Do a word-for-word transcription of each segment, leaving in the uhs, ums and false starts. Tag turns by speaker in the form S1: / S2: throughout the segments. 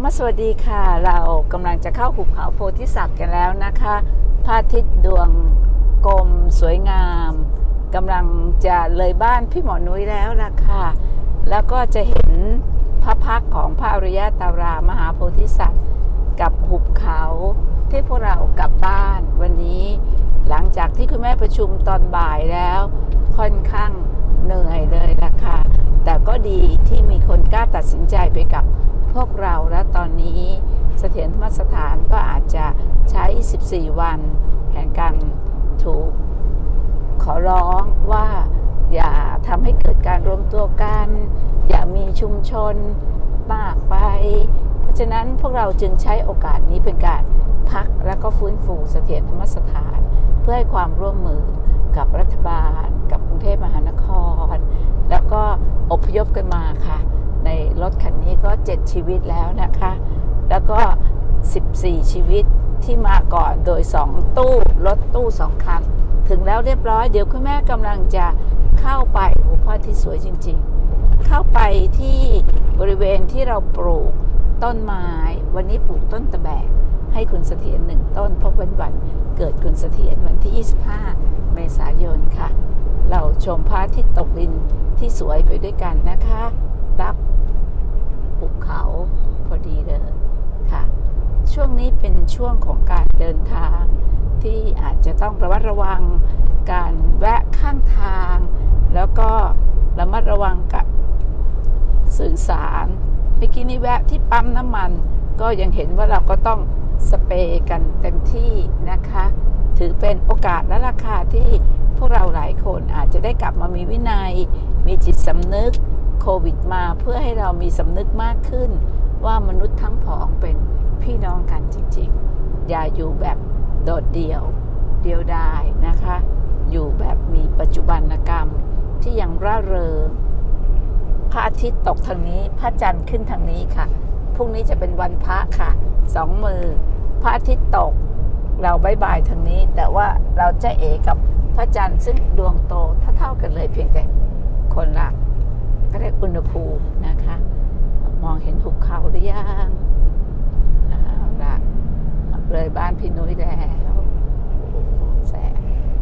S1: มาสวัสดีค่ะเรากำลังจะเข้าหุบเขาโพธิสัตว์กันแล้วนะคะพระอาทิตย์ดวงกลมสวยงามกำลังจะเลยบ้านพี่หมอนุ้ยแล้วล่ะค่ะแล้วก็จะเห็นพระพักตร์ของพระอริยตารามหาโพธิสัตว์กับหุบเขาที่พวกเรากลับบ้านวันนี้หลังจากที่คุณแม่ประชุมตอนบ่ายแล้วค่อนข้างเหนื่อยเลยล่ะค่ะแต่ก็ดีที่มีคนกล้าตัดสินใจไปกับพวกเราและตอนนี้เสถียรธรรมสถานก็อาจจะใช้สิบสี่วันแห่งการถูกขอร้องว่าอย่าทำให้เกิดการรวมตัวกันอย่ามีชุมชนมากไปเพราะฉะนั้นพวกเราจึงใช้โอกาสนี้เป็นการพักและก็ฟื้นฟูเสถียรธรรมสถานเพื่อให้ความร่วมมือกับรัฐบาลกับกรุงเทพมหานครแล้วก็อพยพกันมาค่ะในรถคันนี้ก็เจ็ดชีวิตแล้วนะคะแล้วก็สิบสี่ชีวิตที่มาก่อนโดยสองตู้รถตู้สองคันถึงแล้วเรียบร้อยเดี๋ยวคุณแม่กำลังจะเข้าไปโอ้พ่อที่สวยจริงๆเข้าไปที่บริเวณที่เราปลูกต้นไม้วันนี้ปลูกต้นตะแบกให้คุณเสถียรหนึ่งต้นเพราะวันวันเกิดคุณเสถียรวันที่ยี่สิบห้าเมษายนค่ะเราชมพระอาทิตย์ตกดินที่สวยไปด้วยกันนะคะรับภูเขาพอดีเลยค่ะช่วงนี้เป็นช่วงของการเดินทางที่อาจจะต้องระมัดระวังการแวะข้างทางแล้วก็ระมัดระวังกับสื่อสารเมื่อกี้นี้แวะที่ปั๊มน้ำมันก็ยังเห็นว่าเราก็ต้องสเปรย์กันเต็มที่นะคะถือเป็นโอกาสและราคาที่พวกเราหลายคนอาจจะได้กลับมามีวินัยมีจิตสำนึกโควิดมาเพื่อให้เรามีสำนึกมากขึ้นว่ามนุษย์ทั้งผองเป็นพี่น้องกันจริงๆอย่าอยู่แบบโดดเดี่ยวเดียวดายนะคะอยู่แบบมีปัจจุบันกรรมที่ยังร่าเริงพระอาทิตย์ตกทางนี้พระจันทร์ขึ้นทางนี้ค่ะพรุ่งนี้จะเป็นวันพระค่ะสองมือพระอาทิตย์ตกเราบายบายทางนี้แต่ว่าเราจะเอกับพระจันทร์ซึ่งดวงโตเท่าๆกันเลยเพียงแต่คนละก็เรียกอุณหภูมินะคะมองเห็นหุบเขาหรือยังเอาละเลยบ้านพี่นุ้ยแล้วแสง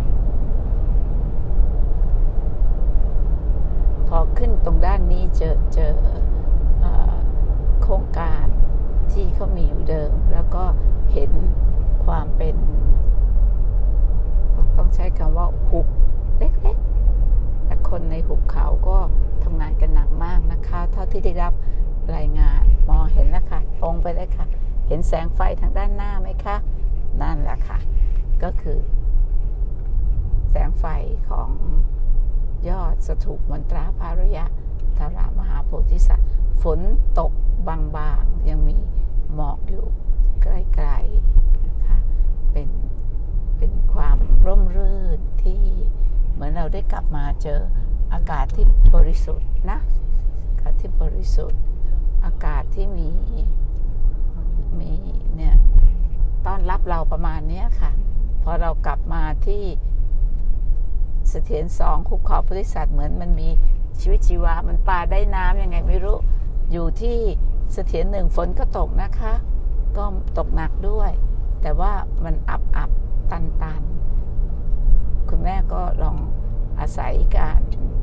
S1: พอขึ้นตรงด้านนี้เจอเจอโครงการที่เขามีอยู่เดิมแล้วก็เห็นความเป็นต้องใช้คำว่าหุบเล็กๆแต่คนในหุบเขาก็ทำงานกันหนักมากนะคะเท่าที่ได้รับรายงานมองเห็นแล้วค่ะตรงไปเลยค่ะเห็นแสงไฟทางด้านหน้าไหมคะนั่นแหละค่ะก็คือแสงไฟของยอดสถูปมนตราพระอริยตารามหาโพธิสัตว์ฝนตกบางๆยังมีหมอกอยู่ใกล้ๆนะคะเป็นเป็นความร่มรื่นที่เหมือนเราได้กลับมาเจออากาศที่บริสุทธิ์นะอากาศที่บริสุทธิ์อากาศที่มีมีเนี่ยต้อนรับเราประมาณนี้ค่ะพอเรากลับมาที่เสถียรสองหุบเขาโพธิสัตว์เหมือนมันมีชีวิตชีวามันปลาได้น้ำยังไงไม่รู้อยู่ที่เสถียรหนึ่งฝนก็ตกนะคะก็ตกหนักด้วยแต่ว่ามันอับอับตันตันคุณแม่ก็ลองอาศัยการ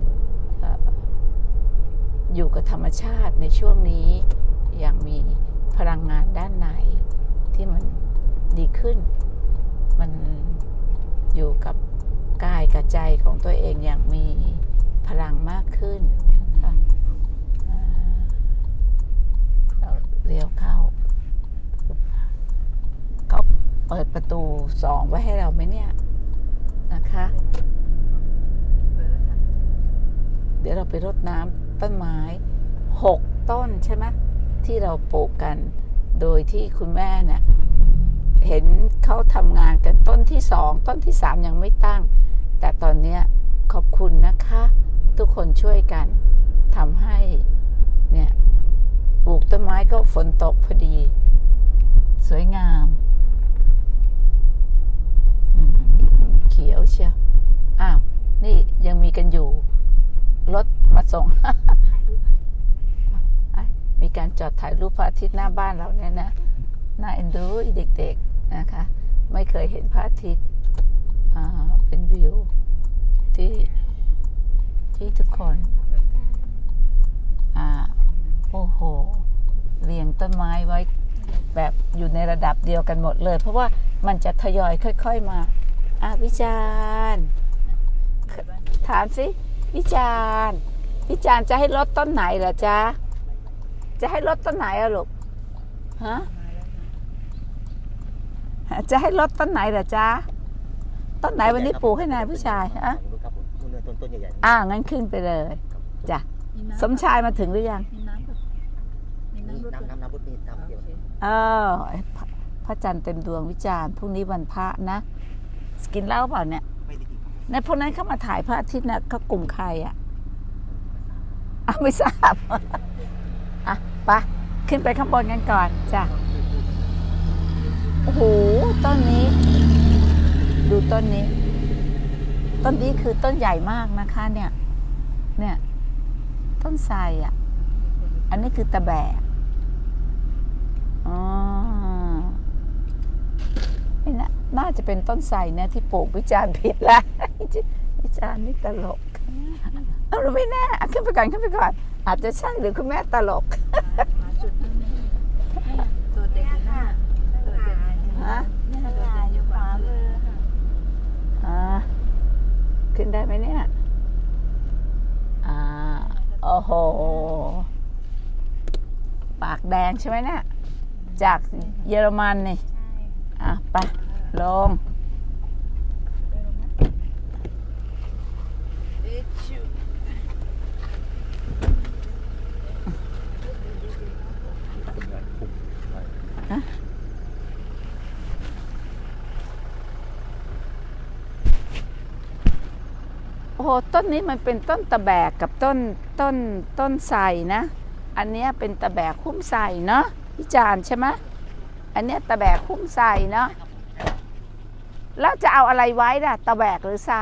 S1: อยู่กับธรรมชาติในช่วงนี้อย่างมีพลังงานด้านในที่มันดีขึ้นมันอยู่กับกายกับใจของตัวเองอย่างมีพลังมากขึ้นนะคะเราเลี้ยวเข้าเขาเปิดประตูสองไว้ให้เราไหมเนี่ยนะคะเดี๋ยวเราไปรดน้ำต้นไม้หกต้นใช่ไหมที่เราปลูกกันโดยที่คุณแม่เนี่ยเห็นเขาทำงานกันต้นที่สองต้นที่สามยังไม่ตั้งแต่ตอนนี้ขอบคุณนะคะทุกคนช่วยกันทำให้เนี่ยปลูกต้นไม้ก็ฝนตกพอดีสวยงามเขียวเชียวอ้าวนี่ยังมีกันอยู่รถมาส่งมีการจอดถ่ายรูปพระอาทิตย์หน้าบ้านเราเนี่ยนะน่าเอ็นดูเด็กๆนะคะไม่เคยเห็นพระอาทิตย์เป็นวิวที่ที่ทุกคนอ่าโอ้โหเรียงต้นไม้ไว้แบบอยู่ในระดับเดียวกันหมดเลยเพราะว่ามันจะทยอยค่อยๆมาอ่ะวิจารณ์ถามสิวิจารณ์วิจารณ์จะให้ลดต้นไหนเหรอจ๊ะจะให้ลดต้นไหนอะลูกฮะจะให้ลดต้นไหนเหรอจ๊ะต้นไหนวันนี้ปลูกให้นายผู้ชายฮะ
S2: ต้นใหญ่ๆ
S1: อ่างั้นขึ้นไปเลยจ้ะสมชายมาถึงหรือยัง
S2: น้ำน้ำน้ำรถมีน้ำเดียว
S1: เออพระจันทร์เต็มดวงวิจารณ์พรุ่งนี้วันพระนะกินเหล้าเปล่าเนี่ยในพวกนั้นเขามาถ่ายพระอาทิตย์นะเขากลุ่มใครอ่ะอ่ะไม่ทราบอ่ะไปขึ้นไปข้างบนกันก่อนจ้ะโอ้โหต้นนี้ดูต้นนี้ต้นนี้คือต้นใหญ่มากนะคะเนี่ยเนี่ยต้นไทรอ่ะอันนี้คือตะแบกอ๋อไม่น่าน่าจะเป็นต้นไทรเนี่ยที่ปลูกวิจารณ์ผิดละวิจารณ์นี่ตลกเอาเราไม่แน่ขึ้นไปก่อนขึ้นไปก่อนอาจจะใช่หรือคุณแม่ตลก
S3: ตัวเด็กค่ะ
S1: ฮะ
S3: ตัวเด็กอยู่ขวามือค่ะ
S1: อ่าขึ้นได้ไหมเนี่ยอ่าโอ้โหปากแดงใช่ไหมเนี่ยจากเยอรมันนี่อ่ะไปลงโอ้โหต้นนี้มันเป็นต้นตะแบกกับต้นต้นต้นไทรนะอันนี้เป็นตะแบกคุ้มไทรเนาะวิจารณ์ใช่ไหมอันนี้ตะแบกคุ้มไทรเนาะแล้วจะเอาอะไรไว้ล่ะตะแบกหรือไทร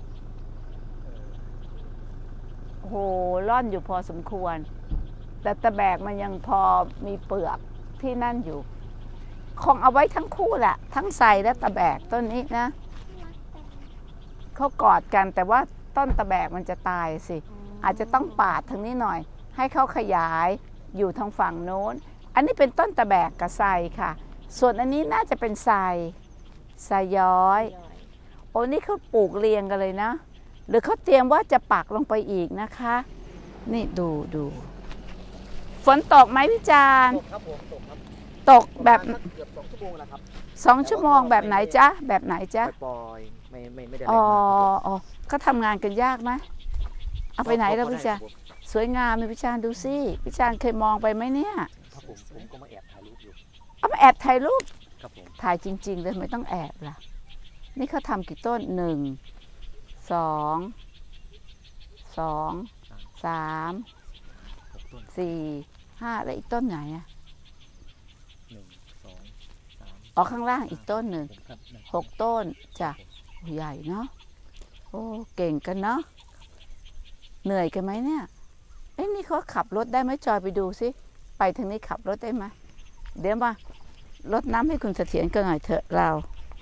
S1: โอ้โหร่อนอยู่พอสมควรแต่ตะแบกมันยังพอมีเปลือกที่นั่นอยู่คงเอาไว้ทั้งคู่แหละทั้งไทรและตะแบกต้นนี้นะเขากอดกันแต่ว่าต้นตะแบกมันจะตายสิอาจจะต้องปาดทางนี้หน่อยให้เขาขยายอยู่ทางฝั่งโน้นอันนี้เป็นต้นตะแบกกับไทรค่ะส่วนอันนี้น่าจะเป็นไทรไทรย้อยโอ้นี่เขาปลูกเรียงกันเลยนะหรือเขาเตรียมว่าจะปักลงไปอีกนะคะนี่ดูดูฝนตกไหมพี่จารย์
S2: ตกครับผมตกครับ
S1: ตกแบบ
S2: เกือบสองชั่วโมงแล้วครับ
S1: สองชั่วโมงแบบไหนจ๊ะแบบไหนจ๊ะ
S2: ปล่อยไม่ไม่ไม่ได้
S1: อ๋ออ๋อก็ทำงานกันยากไหมเอาไปไหนแล้วพี่จารย์สวยงามเลยพี่จารย์ดูสิพี่จารย์เคยมองไปไหมเนี่ย
S2: ครับผมผมก็มาแอบถ่ายรูปอยู่
S1: เอามาแอบถ่ายรูป
S2: ครับผม
S1: ถ่ายจริงๆเลยไม่ต้องแอบล่ะนี่เขาทำกี่ต้นหนึ่งสองสองสามสี่ห้าแล้วอีกต้นไหนอ่ะ
S2: หนึ่งสองสาม
S1: อ๋อข้างล่างอีกต้นหนึ่งหกต้นจ้ะใหญ่เนาะโอ้เก่งกันเนาะเหนื่อยกันไหมเนี่ยเอ้ยนี่เขาขับรถได้ไหมจอยไปดูสิไปทางนี้ขับรถได้ไหมเดี๋ยวมารดน้ำให้คุณเสถียรกันหน่อยเถอะเรา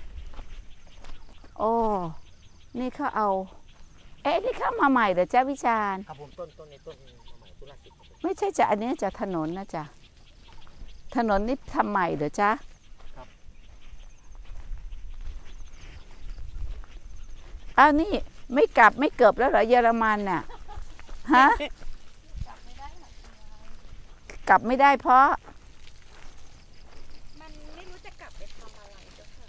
S1: โอ้นี่เขาเอาเอ๊ะนี่เข้ามาใหม่เหรอจ้าวิจารณ์
S2: ครับผมต้นต้นในต้นมาใหม่ต้นล่าสุด
S1: ไม่ใช่จ้ะอันนี้จะถนนนะจ๊ะถนนนี่ทำใหม่เหรอจ๊ะ
S2: ครับ
S1: อ้าวนี่ไม่กลับไม่เกือบแล้วเหรอเยอรมันน่ะฮะกลับไม่ได้เพราะ
S3: มันไม่รู้จะกลับไปทำอะไรจ้ะ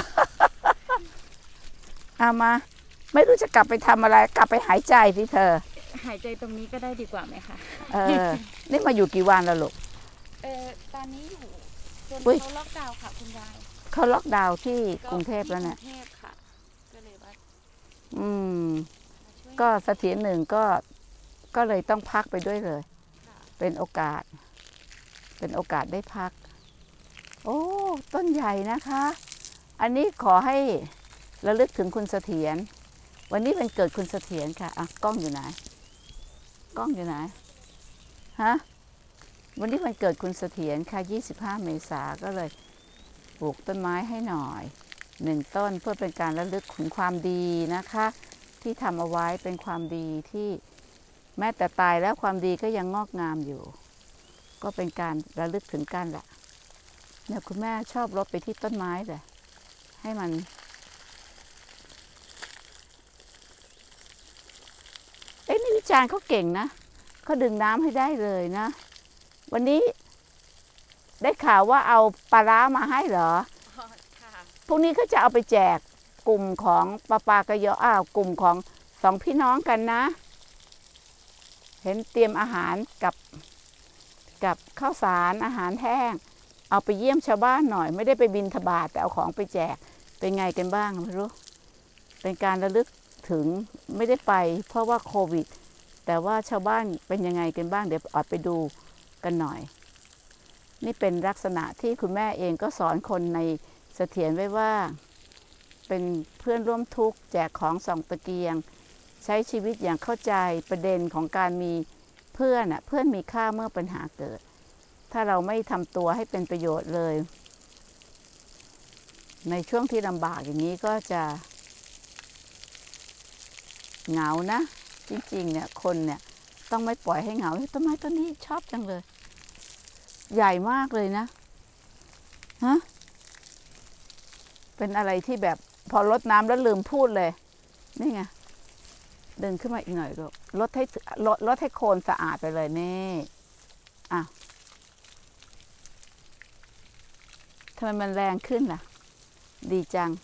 S1: เอามาไม่รู้จะกลับไปทำอะไรกลับไปหายใจสิเธอ
S3: หายใจตรงนี้ก็ได้ดีกว่าไหมคะ
S1: เออนี่มาอยู่กี่วันแล้วลูก
S3: เออตอนนี้อยู่จนเขาล็อกดาวน์ค่ะคุณยาย
S1: เขาล็อกดาวน์ที่กรุงเทพแล้วเนี่ย
S3: กรุงเทพค่ะก็เลยว่า
S1: อืมก็เสถียรหนึ่งก็ก็เลยต้องพักไปด้วยเลยเป็นโอกาสเป็นโอกาสได้พักโอ้ต้นใหญ่นะคะอันนี้ขอให้ระลึกถึงคุณเสถียรวันนี้เป็นเกิดคุณเสถียรค่ะอ่ะกล้องอยู่ไหนกล้องอยู่ไหนฮะวันนี้วันเกิดคุณเสถียรค่ะยี่สิบห้าเมษาก็เลยปลูกต้นไม้ให้หน่อยหนึ่งต้นเพื่อเป็นการระลึกถึงความดีนะคะที่ทำเอาไว้เป็นความดีที่แม้แต่ตายแล้วความดีก็ยังงอกงามอยู่ก็เป็นการระลึกถึงกันแหละเนี่ยคุณแม่ชอบรดไปที่ต้นไม้เลยให้มันเอ้ยนี่วิจารณ์เขาเก่งนะเขาดึงน้ำให้ได้เลยนะวันนี้ได้ข่าวว่าเอาปลาร้ามาให้เหรอพรุ่งนี้เขาจะเอาไปแจกกลุ่มของปาปากระยออ้าวกลุ่มของสองพี่น้องกันนะเห็นเตรียมอาหารกับกับข้าวสารอาหารแห้งเอาไปเยี่ยมชาวบ้านหน่อยไม่ได้ไปบิณฑบาตแต่เอาของไปแจกเป็นไงกันบ้างไม่รู้เป็นการระลึกถึงไม่ได้ไปเพราะว่าโควิดแต่ว่าชาวบ้านเป็นยังไงกันบ้างเดี๋ยวออกไปดูกันหน่อยนี่เป็นลักษณะที่คุณแม่เองก็สอนคนในเสถียรไว้ว่าเป็นเพื่อนร่วมทุกข์แจกของส่องตะเกียงใช้ชีวิตอย่างเข้าใจประเด็นของการมีเพื่อนอ่ะเพื่อนมีค่าเมื่อปัญหาเกิดถ้าเราไม่ทำตัวให้เป็นประโยชน์เลยในช่วงที่ลำบากอย่างนี้ก็จะเหงานะจริงๆเนี่ยคนเนี่ยต้องไม่ปล่อยให้เหงาต้นไม้ต้นนี้ชอบจังเลยใหญ่มากเลยนะฮะเป็นอะไรที่แบบพอรดน้ำแล้วลืมพูดเลยนี่ไงดึงขึ้นมาอีกหน่อยก็ลดให้ลดลดให้โคนสะอาดไปเลยนี่อ่ะทำไมมันแรงขึ้นล่ะดีจัง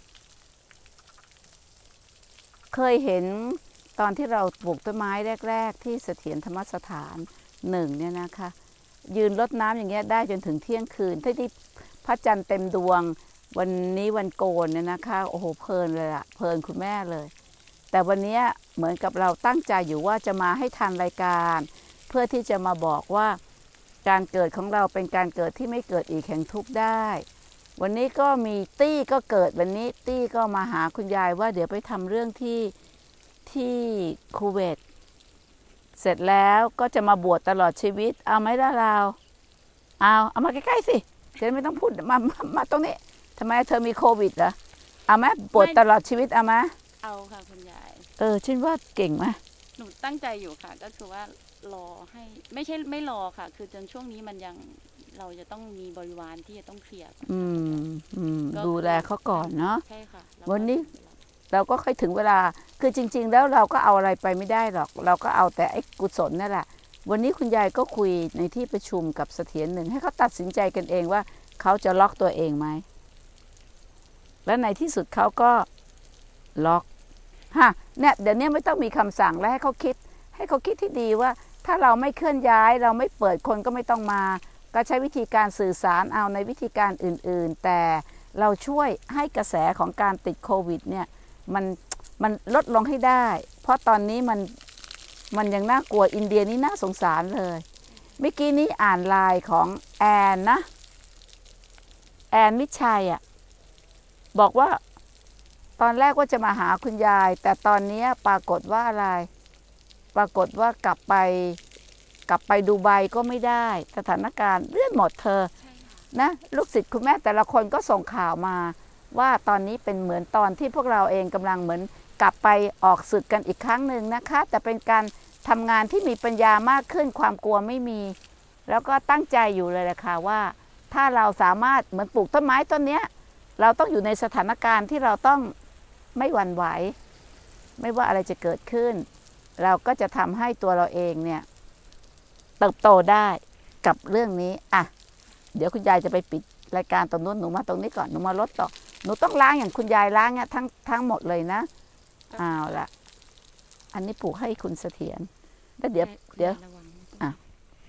S1: เคยเห็นตอนที่เราปลูกต้นไม้แรกๆที่เสถียรธรรมสถานหนึ่งเนี่ยนะคะยืนรดน้ำอย่างเงี้ยได้จนถึงเที่ยงคืนที่ที่พระจันทร์เต็มดวงวันนี้วันโกนเนี่ยนะคะโอ้โหเพลินเลยอะเพลินคุณแม่เลยแต่วันนี้เหมือนกับเราตั้งใจอยู่ว่าจะมาให้ทันรายการเพื่อที่จะมาบอกว่าการเกิดของเราเป็นการเกิดที่ไม่เกิดอีกแห่งทุกข์ได้วันนี้ก็มีตี้ก็เกิดวันนี้ตี้ก็มาหาคุณยายว่าเดี๋ยวไปทำเรื่องที่ที่คูเวตเสร็จแล้วก็จะมาบวชตลอดชีวิตเอาไหมล่ะเราเอาเอามาใกล้ๆสิจะไม่ต้องพูดมามามาตรงนี้ทำไมเธอมีโควิดเหรอเอาไหมบวชตลอดชีวิตเอาไหม
S3: เอาค่ะคุณยาย
S1: เออฉันว่าเก่งไหม
S3: หนูตั้งใจอยู่ค่ะก็คือว่ารอให้ไม่ใช่ไม่รอค่ะคือจนช่วงนี้มันยังเราจะต้องมีบริวารที่จะต้องเคลียร์
S1: อืมอืมดูแลเขาก่อนเนาะ
S3: ใช่ค่ะ
S1: วันนี้เราก็ค่อยถึงเวลาคือจริงๆแล้วเราก็เอาอะไรไปไม่ได้หรอกเราก็เอาแต่ไอ้กุศลนั่นแหละวันนี้คุณยายก็คุยในที่ประชุมกับเสถียรหนึ่งให้เขาตัดสินใจกันเองว่าเขาจะล็อกตัวเองไหมและในที่สุดเขาก็ล็อกฮะเนี่ยเดี๋ยวนี้ไม่ต้องมีคำสั่งแล้วให้เขาคิดให้เขาคิดที่ดีว่าถ้าเราไม่เคลื่อนย้ายเราไม่เปิดคนก็ไม่ต้องมาก็ใช้วิธีการสื่อสารเอาในวิธีการอื่นๆแต่เราช่วยให้กระแสของการติดโควิดเนี่ยมันมันลดลงให้ได้เพราะตอนนี้มันมันยังน่ากลัวอินเดียนี่น่าสงสารเลยเมื่อกี้นี้อ่านไลน์ของแอนนะแอนมิชัยอ่ะบอกว่าตอนแรกว่าจะมาหาคุณยายแต่ตอนนี้ปรากฏว่าอะไรปรากฏว่ากลับไปกลับไปดูไบก็ไม่ได้สถานการณ์เลื่อนหมดเธอนะลูกศิษย์คุณแม่แต่ละคนก็ส่งข่าวมาว่าตอนนี้เป็นเหมือนตอนที่พวกเราเองกำลังเหมือนกลับไปออกศึกกันอีกครั้งหนึ่งนะคะแต่เป็นการทำงานที่มีปัญญามากขึ้นความกลัวไม่มีแล้วก็ตั้งใจอยู่เลยแหละค่ะว่าถ้าเราสามารถเหมือนปลูกต้นไม้ต้นนี้เราต้องอยู่ในสถานการณ์ที่เราต้องไม่หวั่นไหวไม่ว่าอะไรจะเกิดขึ้นเราก็จะทำให้ตัวเราเองเนี่ยเติบโตได้กับเรื่องนี้อ่ะเดี๋ยวคุณยายจะไปปิดรายการตรงนู้นหนูมาตรงนี้ก่อนหนูมาลดต่อหนูต้องล้างอย่างคุณยายล้างเนี่ยทั้งทั้งหมดเลยนะเอาละอันนี้ปลูกให้คุณเสถียรแล้วเดี๋ยวเดี๋ยวอ่ะ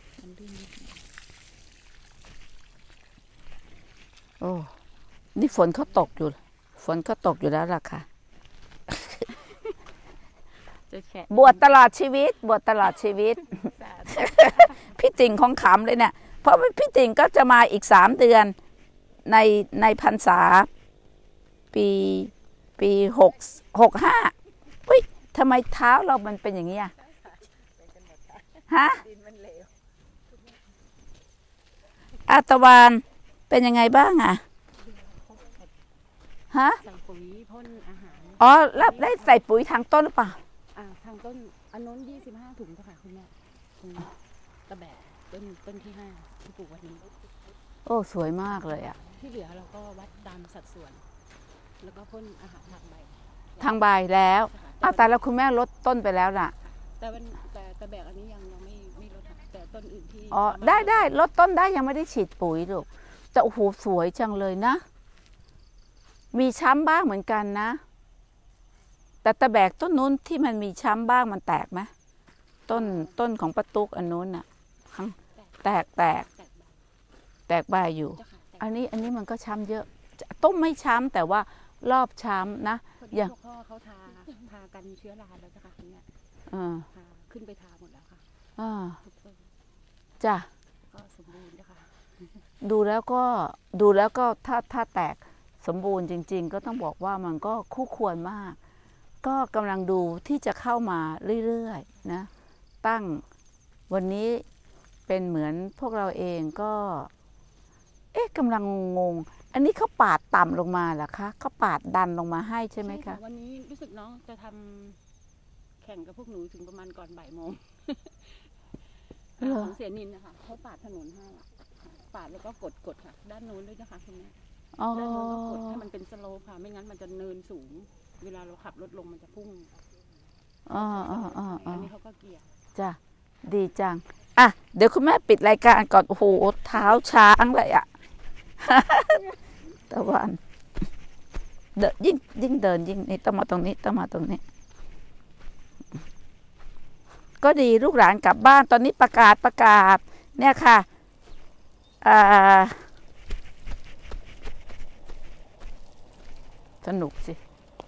S1: โอ้นี่ฝนเขาตกอยู่ฝนเขาตกอยู่แล้วล่ะค่ะบวชตลอดชีวิตบวชตลอดชีวิตพี่ติ่งของขำเลยเนี่ยเพราะพี่ติ่งก็จะมาอีกสามเดือนในในพรรษาปีปีหกหกห้าเฮ้ยทำไมเท้าเรามันเป็นอย่างนี้อ่ะฮะอาตะวันเป็นยังไงบ้างอะฮะ
S3: ใส่ปุ๋ยพ่นอาหาร
S1: อ๋อรับได้ใส่ปุ๋ยทางต้นหรือเปล่า
S3: อ่าทางต้นอันนู้นยี่สิบห้าถุงค่ะคุณแม่ตรงนี้ตะแบกต้นต้นที่ห้าที่ปลูกวันนี้
S1: โอ้สวยมากเลยอะ
S3: ที่เหลือเราก็วัดตามสัดส่วน แล้วก็พ่นอาหารทางใบ
S1: ทางใบแล้วอ้าวแต่แล้วคุณแม่ลดต้นไปแล้วน่ะ
S3: แต่มันแต่ตะแบกอันนี้ยังยังไม่ไม่ลดค่ะแต่ต้นอื่นที่
S1: อ๋อได้ได้ลดต้นได้ยังไม่ได้ฉีดปุ๋ยลูกแต่โอ้โหสวยจังเลยนะ มีช้ำบ้างเหมือนกันนะ แต่ตะแบกต้นนู้นที่มันมีช้ำบ้างมันแตกไหมต้นต้นของประตุกอันนู้นน่ะแตกแตกแตกใบอยู่ อันนี้อันนี้มันก็ช้ำเยอะต้มไม่ช้ำแต่ว่ารอบช้ำนะอย่าง
S3: พ่อเขาทาทากันเชื้อราแล้วจ้ะค่ะคุณแม่
S1: อ่า
S3: ทาขึ้นไปทาหมดแล้วค่ะ
S1: อ่า
S3: ทุกต้น
S1: จ้ะ
S3: ก็สมบูรณ์จ้ะค่ะ
S1: ดูแล้วก็ดูแล้วก็ถ้าถ้าแตกสมบูรณ์จริง ๆ ก็ต้องบอกว่ามันก็คู่ควรมาก ก็กำลังดูที่จะเข้ามาเรื่อยๆนะตั้งวันนี้เป็นเหมือนพวกเราเองก็ เอ๊ะกำลังงงอันนี้เขาปาดต่ำลงมาเหรอคะเขาปาดดันลงมาให้ใช่ไหมคะ
S3: วันนี้รู้สึกน้องจะทำแข่งกับพวกหนูถึงประมาณก่อนบ่ายโมงของเสียนินนะคะเขาปาดถนนให้ปาดแล้วก็กดกดค่ะด้านโน้นด้วยนะคะคุณแม่
S1: อ๋อ
S3: ด้านโน้นก็กดให้มันเป็นสโลปค่ะไม่งั้นมันจะเนินสูง เวลาเราขับรถลงมันจะพุ่ง
S1: อ๋ออ๋ออ๋ออ๋
S3: อั
S1: อน
S3: นี้เขาก็เกี่ยว
S1: จ้ะดีจังอ่ะเดี๋ยวคุณแม่ปิดรายการก่อนโอ้โหเท้าช้างเลยอะ ตะวันเดินยิ่งยิ่งเดินยิ่งนี่ต้องมาตรงนี้ต้องมาตรงนี้ ก็ดีลูกหลานกลับบ้านตอนนี้ประกาศประกาศเนี่ยค่ะอ่าสนุกสิ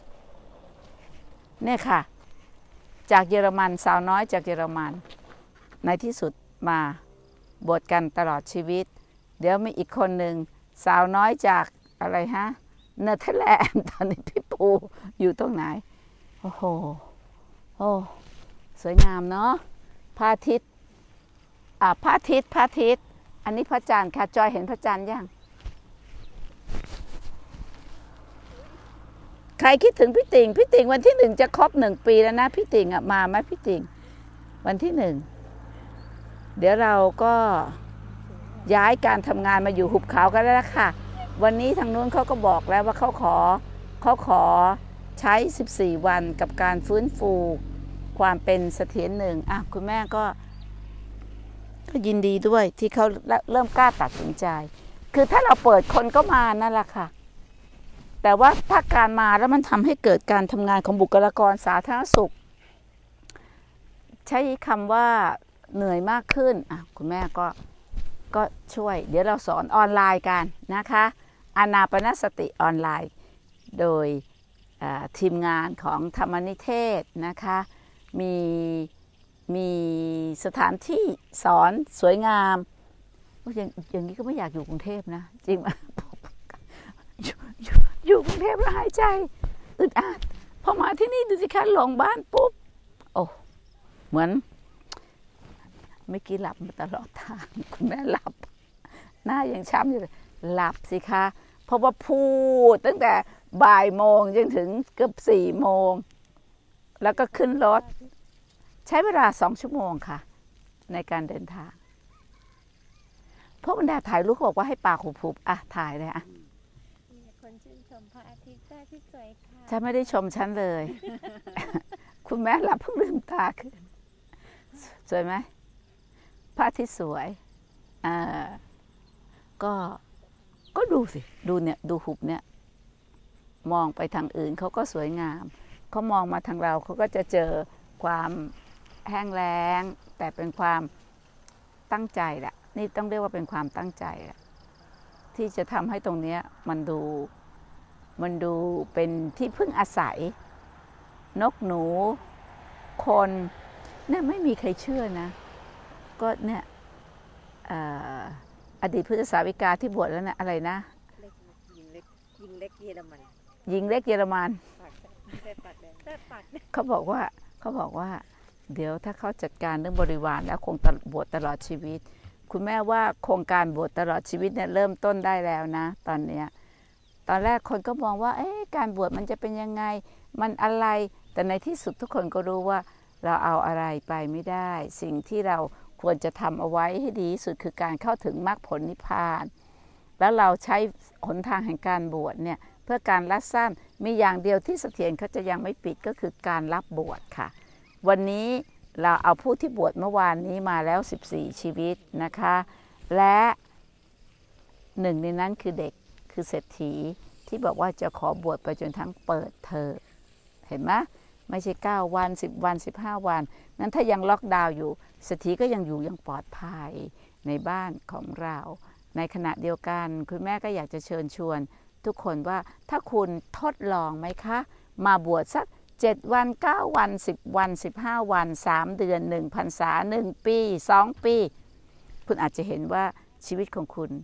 S1: เนี่ยค่ะจากเยอรมันสาวน้อยจากเยอรมันในที่สุดมาบวชกันตลอดชีวิตเดี๋ยวมีอีกคนหนึ่งสาวน้อยจากอะไรฮะเนเธอร์แลนด์ตอนนี้พี่ปูอยู่ตรงไหนโอ้โหโอ้สวยงามเนาะพระอาทิตย์อ่าพระอาทิตย์พระอาทิตย์อันนี้พระจันทร์ค่ะจอยเห็นพระจันทร์ยังใครคิดถึงพี่ติ่งพี่ติ่งวันที่หนึ่งจะครบหนึ่งปีแล้วนะพี่ติ่งอ่ะมาไหมพี่ติ่งวันที่หนึ่งเดี๋ยวเราก็ย้ายการทำงานมาอยู่หุบเขากันแล้วล่ะค่ะวันนี้ทางนู้นเขาก็บอกแล้วว่าเขาขอเขาขอใช้สิบสี่วันกับการฟื้นฟูความเป็นเสถียรหนึ่งอ่ะคุณแม่ก็ก็ยินดีด้วยที่เขาเริ่มกล้าตัดสินใจคือถ้าเราเปิดคนก็มานั่นแหละค่ะแต่ว่าถ้าการมาแล้วมันทำให้เกิดการทำงานของบุคลากรสาธารณสุขใช้คำว่าเหนื่อยมากขึ้นอ่ะคุณแม่ก็ก็ช่วยเดี๋ยวเราสอนออนไลน์กันนะคะอานาปานสติออนไลน์โดยทีมงานของธรรมนิเทศนะคะมีมีสถานที่สอนสวยงามอย่างอย่างนี้ก็ไม่อยากอยู่กรุงเทพนะจริงไหมอยู่อยู่อยู่กรุงเทพแล้วหายใจอึดอัดพอมาที่นี่ดูสิคะลงบ้านปุ๊บโอ้เหมือนเมื่อกี้หลับมาตลอดทางคุณแม่หลับหน้ายังช้ำอยู่เลยหลับสิคะเพราะว่าพูดตั้งแต่บ่ายโมงจนถึงเกือบสี่โมงแล้วก็ขึ้นรถใช้เวลาสองชั่วโมงค่ะในการเดินทางพวกบรรดาถ่ายรูปบอกว่าให้ปากหุบๆอ่ะถ่ายเลยอ่ะ
S4: มีคนชื่นชมพระอาทิตย์ที่สวยค่ะ
S1: ฉันไม่ได้ชมฉันเลย คุณแม่หลับเพิ่งลืมตาขึ้นสวยไหมพระอาทิตย์สวยอ่าก็ก็ดูสิดูเนี่ยดูหุบเนี่ยมองไปทางอื่นเขาก็สวยงามเขามองมาทางเราเขาก็จะเจอความแห้งแล้งแต่เป็นความตั้งใจแหละนี่ต้องเรียกว่าเป็นความตั้งใจแหละที่จะทำให้ตรงเนี้ยมันดูมันดูเป็นที่พึ่งอาศัยนกหนูคนเนี่ยไม่มีใครเชื่อนะก็เนี่ยอดีตพุทธสาวิกาที่บวชแล้วนะอะไรนะ
S4: ยิงเล็กยิงเล็กเยอรมัน
S1: ยิงเล็กเยอรมัน
S4: ปัด
S1: เขาบอกว่าเขาบอกว่าเดี๋ยวถ้าเขาจัดการเรื่องบริวารแล้วคงบวชตลอดชีวิตคุณแม่ว่าโครงการบวชตลอดชีวิตเนี่ยเริ่มต้นได้แล้วนะตอนเนี้ยตอนแรกคนก็มองว่าเอ๊ะการบวชมันจะเป็นยังไงมันอะไรแต่ในที่สุดทุกคนก็รู้ว่าเราเอาอะไรไปไม่ได้สิ่งที่เราควรจะทำเอาไว้ให้ดีที่สุดคือการเข้าถึงมรรคผลนิพพานแล้วเราใช้หนทางแห่งการบวชเนี่ยเพื่อการละสั้นมีอย่างเดียวที่เสถียรเขาจะยังไม่ปิดก็คือการรับบวชค่ะวันนี้เราเอาผู้ที่บวชเมื่อวานนี้มาแล้วสิบสี่ชีวิตนะคะและหนึ่งในนั้นคือเด็กคือเศรษฐีที่บอกว่าจะขอบวชไปจนทั้งเปิดเทอมเห็นไหมไม่ใช่เก้าวันสิบวันสิบห้าวันนั้นถ้ายังล็อกดาวน์อยู่เศรษฐีก็ยังอยู่ยังปลอดภัยในบ้านของเราในขณะเดียวกันคุณแม่ก็อยากจะเชิญชวนทุกคนว่าถ้าคุณทดลองไหมคะมาบวชสักเจ็ดวันเก้าวันสิบวันสิบห้าวันสามเดือนหนึ่งพรรษาหนึ่งปีสองปีคุณอาจจะเห็นว่าชีวิตของคุณ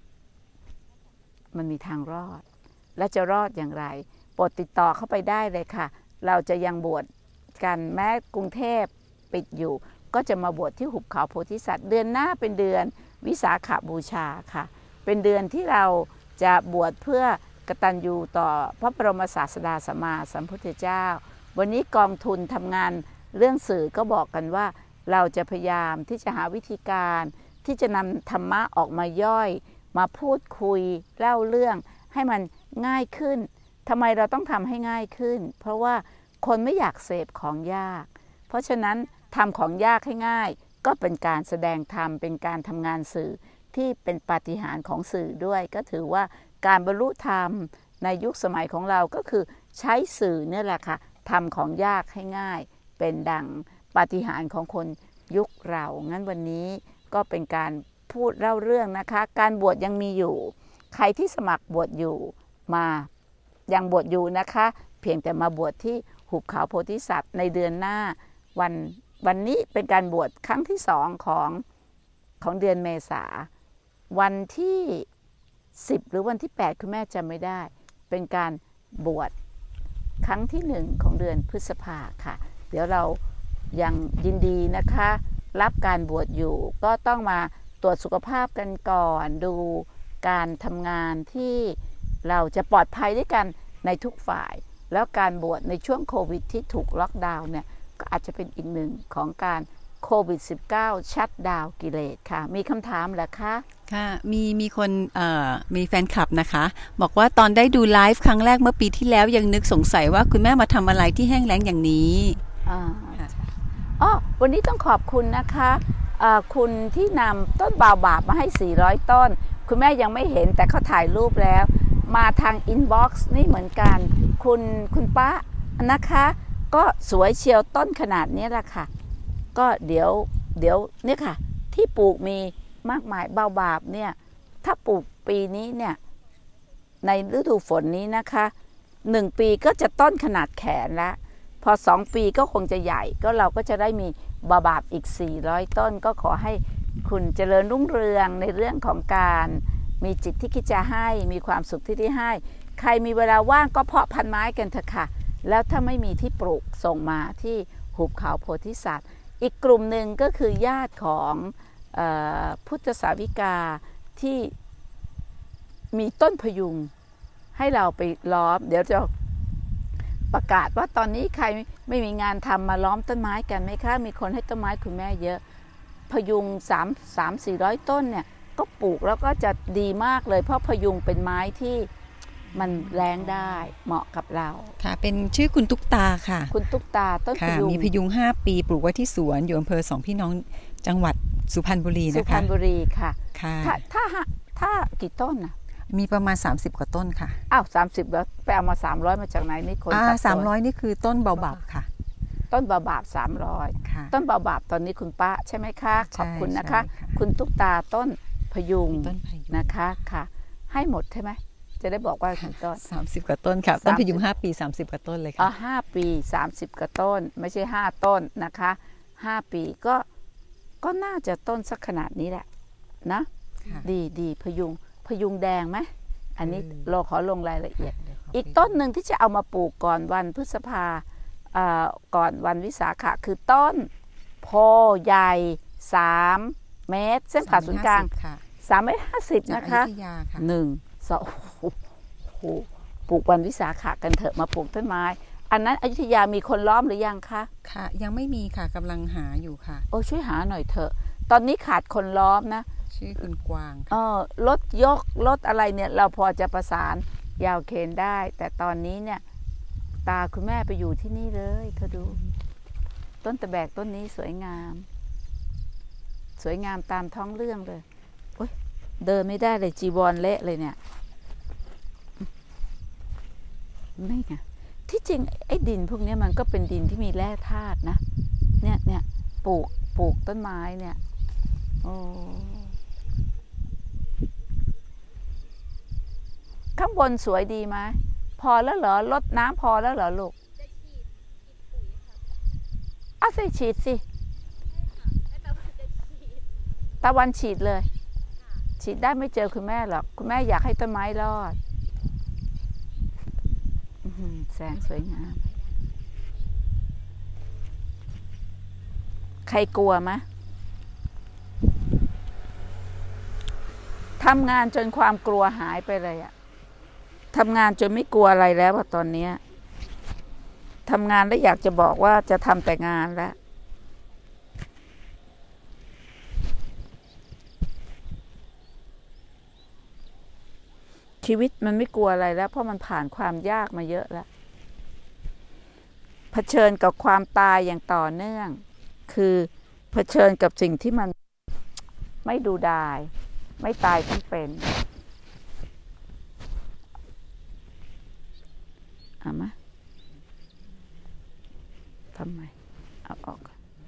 S1: มันมีทางรอดและจะรอดอย่างไรโปรดติดต่อเข้าไปได้เลยค่ะเราจะยังบวชกันแม้กรุงเทพปิดอยู่ก็จะมาบวชที่หุบเขาโพธิสัตว์เดือนหน้าเป็นเดือนวิสาขบูชาค่ะเป็นเดือนที่เราจะบวชเพื่อกตัญญูต่อพระบรมศาสดาสัมมาสัมพุทธเจ้าวันนี้กองทุนทำงานเรื่องสื่อก็บอกกันว่าเราจะพยายามที่จะหาวิธีการที่จะนำธรรมะออกมาย่อยมาพูดคุยเล่าเรื่องให้มันง่ายขึ้นทำไมเราต้องทำให้ง่ายขึ้นเพราะว่าคนไม่อยากเสพของยากเพราะฉะนั้นทำของยากให้ง่ายก็เป็นการแสดงธรรมเป็นการทำงานสื่อที่เป็นปาฏิหาริย์ของสื่อด้วยก็ถือว่าการบรรลุธรรมในยุคสมัยของเราก็คือใช้สื่อเนี่ยแหละค่ะทำของยากให้ง่ายเป็นดังปาฏิหาริย์ของคนยุคเรางั้นวันนี้ก็เป็นการพูดเล่าเรื่องนะคะการบวชยังมีอยู่ใครที่สมัครบวชอยู่มายังบวชอยู่นะคะเพียงแต่มาบวชที่หุบเขาโพธิสัตว์ในเดือนหน้าวันวันนี้เป็นการบวชครั้งที่สองของของเดือนเมษาวันที่สิบหรือวันที่แปดคุณแม่จำไม่ได้เป็นการบวชครั้งที่หนึ่งของเดือนพฤษภาค่ะเดี๋ยวเรายังยินดีนะคะรับการบวชอยู่ก็ต้องมาตรวจสุขภาพกันก่อนดูการทำงานที่เราจะปลอดภัยด้วยกันในทุกฝ่ายแล้วการบวชในช่วงโควิดที่ถูกล็อกดาวน์เนี่ยก็อาจจะเป็นอีกหนึ่งของการโควิด สิบเก้า ชัตดาวน์กิเลสค่ะมีคำถามเหรอคะ
S5: ค่ะมีมีคนเอ่อมีแฟนคลับนะคะบอกว่าตอนได้ดูไลฟ์ครั้งแรกเมื่อปีที่แล้วยังนึกสงสัยว่าคุณแม่มาทำอะไรที่แห้งแล้งอย่างนี้
S1: อ่าอ๋อวันนี้ต้องขอบคุณนะคะคุณที่นำต้นบาบาบมาให้สี่ร้อยต้นคุณแม่ยังไม่เห็นแต่เขาถ่ายรูปแล้วมาทางอินบ็อกซ์นี่เหมือนกันคุณคุณป้านะคะก็สวยเชียวต้นขนาดนี้แหละค่ะก็เดี๋ยวเดี๋ยวเนี่ยค่ะที่ปลูกมีมากมายบาบาบเนี่ยถ้าปลูกปีนี้เนี่ยในฤดูฝนนี้นะคะหนึ่งปีก็จะต้นขนาดแขนแล้วพอสองปีก็คงจะใหญ่ก็เราก็จะได้มีบาบาบอีกสี่ร้อยต้นก็ขอให้คุณเจริญรุ่งเรืองในเรื่องของการมีจิตที่คิดจะให้มีความสุขที่ได้ให้ใครมีเวลาว่างก็เพาะพันไม้กันเถอะค่ะแล้วถ้าไม่มีที่ปลูกส่งมาที่หุบเขาโพธิสัตว์อีกกลุ่มหนึ่งก็คือญาติของเอ่อพุทธสาวิกาที่มีต้นพยุงให้เราไปล้อมเดี๋ยวจะประกาศว่าตอนนี้ใครไม่มีงานทำมาล้อมต้นไม้กันไหมคะมีคนให้ต้นไม้คุณแม่เยอะพยุงสามสามสี่ร้อยต้นเนี่ยก็ปลูกแล้วก็จะดีมากเลยเพราะพยุงเป็นไม้ที่มันแรงได้เหมาะกับเรา
S5: ค่ะเป็นชื่อคุณตุ๊กตาค่ะ
S1: คุณตุ๊กตาต้นพยุง
S5: มีพยุงห้าปีปลูกไว้ที่สวนอยู่อำเภอสองพี่น้องจังหวัดสุพรรณบุรีนะคะ
S1: สุพรรณบุรีค่ะ
S5: ค่ะ
S1: ถ้าถ้าถ้ากี่ต้นน่ะ
S5: มีประมาณสามสิบกว่าต้นค่ะ
S1: อ้าวสามสิบแล้วไปเอามาสามร้อยมาจากไหนนี่คน
S5: อ่าสามร้อยนี่คือต้นเบาบาบค่ะ
S1: ต้นบาบาบสามร้อยต้นบาบาบตอนนี้คุณป้าใช่ไหมคะขอบคุณนะคะคุณตุ๊กตาต้นพยุงนะคะค่ะให้หมดใช่ไหมจะได้บอกว่ากี่ต้น
S5: สามสิบกว่าต้นค่ะต้นพยุงห้าปีสามสิบกว่าต้นเลยค่ะ
S1: อ๋อห้าปีสามสิบกว่าต้นไม่ใช่ห้าต้นนะคะห้าปีก็ก็น่าจะต้นสักขนาดนี้แหละนะดีดีพยุงพยุงแดงไหมอันนี้เราขอลงรายละเอียดอีกต้นหนึ่งที่จะเอามาปลูกก่อนวันพฤษภาเอ่อก่อนวันวิสาขะคือต้นโพใหญ่สามเมตรเส้นผ่าศูนย์กลางสามเมตรห้าสิบนะคะหนึ่งสองปลูกวันวิสาขะกันเถอะมาปลูกต้นไม้อันนั้นอยุธยามีคนล้อมหรือยังคะ
S5: ค่ะยังไม่มีค่ะกำลังหาอยู่ค่ะ
S1: โอ้ช่วยหาหน่อยเถอะตอนนี้ขาดคนล้อมนะ
S5: ชื่อคุณกวาง
S1: เออรถยกรถอะไรเนี่ยเราพอจะประสานยาวเคนได้แต่ตอนนี้เนี่ยตาคุณแม่ไปอยู่ที่นี่เลยเธอดูต้นตะแบกต้นนี้สวยงามสวยงามตามท้องเรื่องเลยโอ๊ยเดินไม่ได้เลยจีวรเละเลยเนี่ยนี่ไงที่จริงไอ้ดินพวกนี้มันก็เป็นดินที่มีแร่ธาตุนะเนี่ยเนี่ยปลูกปลูกต้นไม้เนี่ยโอ้ข้างบนสวยดีไหมพอแล้วเหรอลดน้ำพอแล้วเหรอลูกจะฉีดฉีดปุ๋ยค่ะเอาสิฉีดสิตะวันฉีดเลยฉีดได้ไม่เจอคุณแม่หรอกคุณแม่อยากให้ต้นไม้รอดแสงสวยงามใครกลัวมะทำงานจนความกลัวหายไปเลยอะทำงานจนไม่กลัวอะไรแล้วอะตอนนี้ทำงานแล้วอยากจะบอกว่าจะทำแต่งานแล้วชีวิตมันไม่กลัวอะไรแล้วเพราะมันผ่านความยากมาเยอะแล้วเผชิญกับความตายอย่างต่อเนื่องคือเผชิญกับสิ่งที่มันไม่ดูดายไม่ตายต้องเป็นเอามาทำไมเอาออก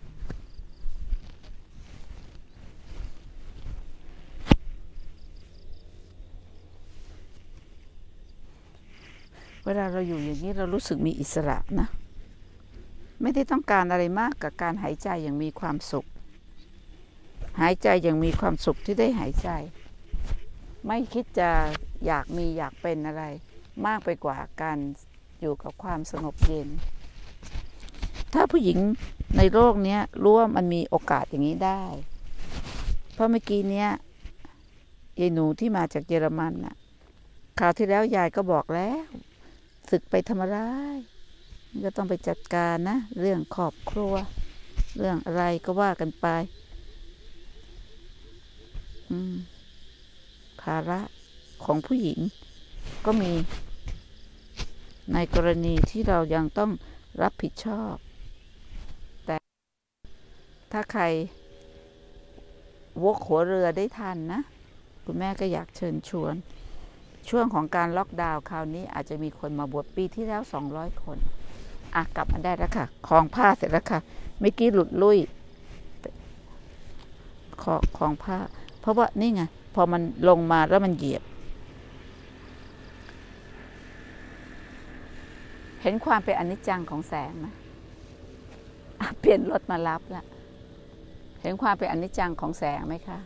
S1: เวลาเราอยู่อย่างนี้เรารู้สึกมีอิสระนะไม่ได้ต้องการอะไรมากกับการหายใจอย่างมีความสุขหายใจอย่างมีความสุขที่ได้หายใจไม่คิดจะอยากมีอยากเป็นอะไรมากไปกว่าการอยู่กับความสงบเย็นถ้าผู้หญิงในโลกนี้รู้ว่ามันมีโอกาสอย่างนี้ได้เพราะเมื่อกี้เนี้ยยายหนูที่มาจากเยอรมันน่ะคราวที่แล้วยายก็บอกแล้วศึกไปทำอะไรก็ต้องไปจัดการนะเรื่องครอบครัวเรื่องอะไรก็ว่ากันไปอืมภาระของผู้หญิงก็มีในกรณีที่เรายังต้องรับผิดชอบแต่ถ้าใครวกหัวเรือได้ทันนะคุณแม่ก็อยากเชิญชวนช่วงของการล็อกดาวน์คราวนี้อาจจะมีคนมาบวชปีที่แล้วสองร้อยคนอ่ะกลับมาได้แล้วค่ะคลองผ้าเสร็จแล้วค่ะเมื่อกี้หลุดลุ่ยคลองผ้าเพราะว่านี่ไงพอมันลงมาแล้วมันเหยียบเห็นความเป็นอนิจจังของแสงไหมเปลี่ยนรถมารับละเห็นความเป็นอนิจจังของแสงไหมคะ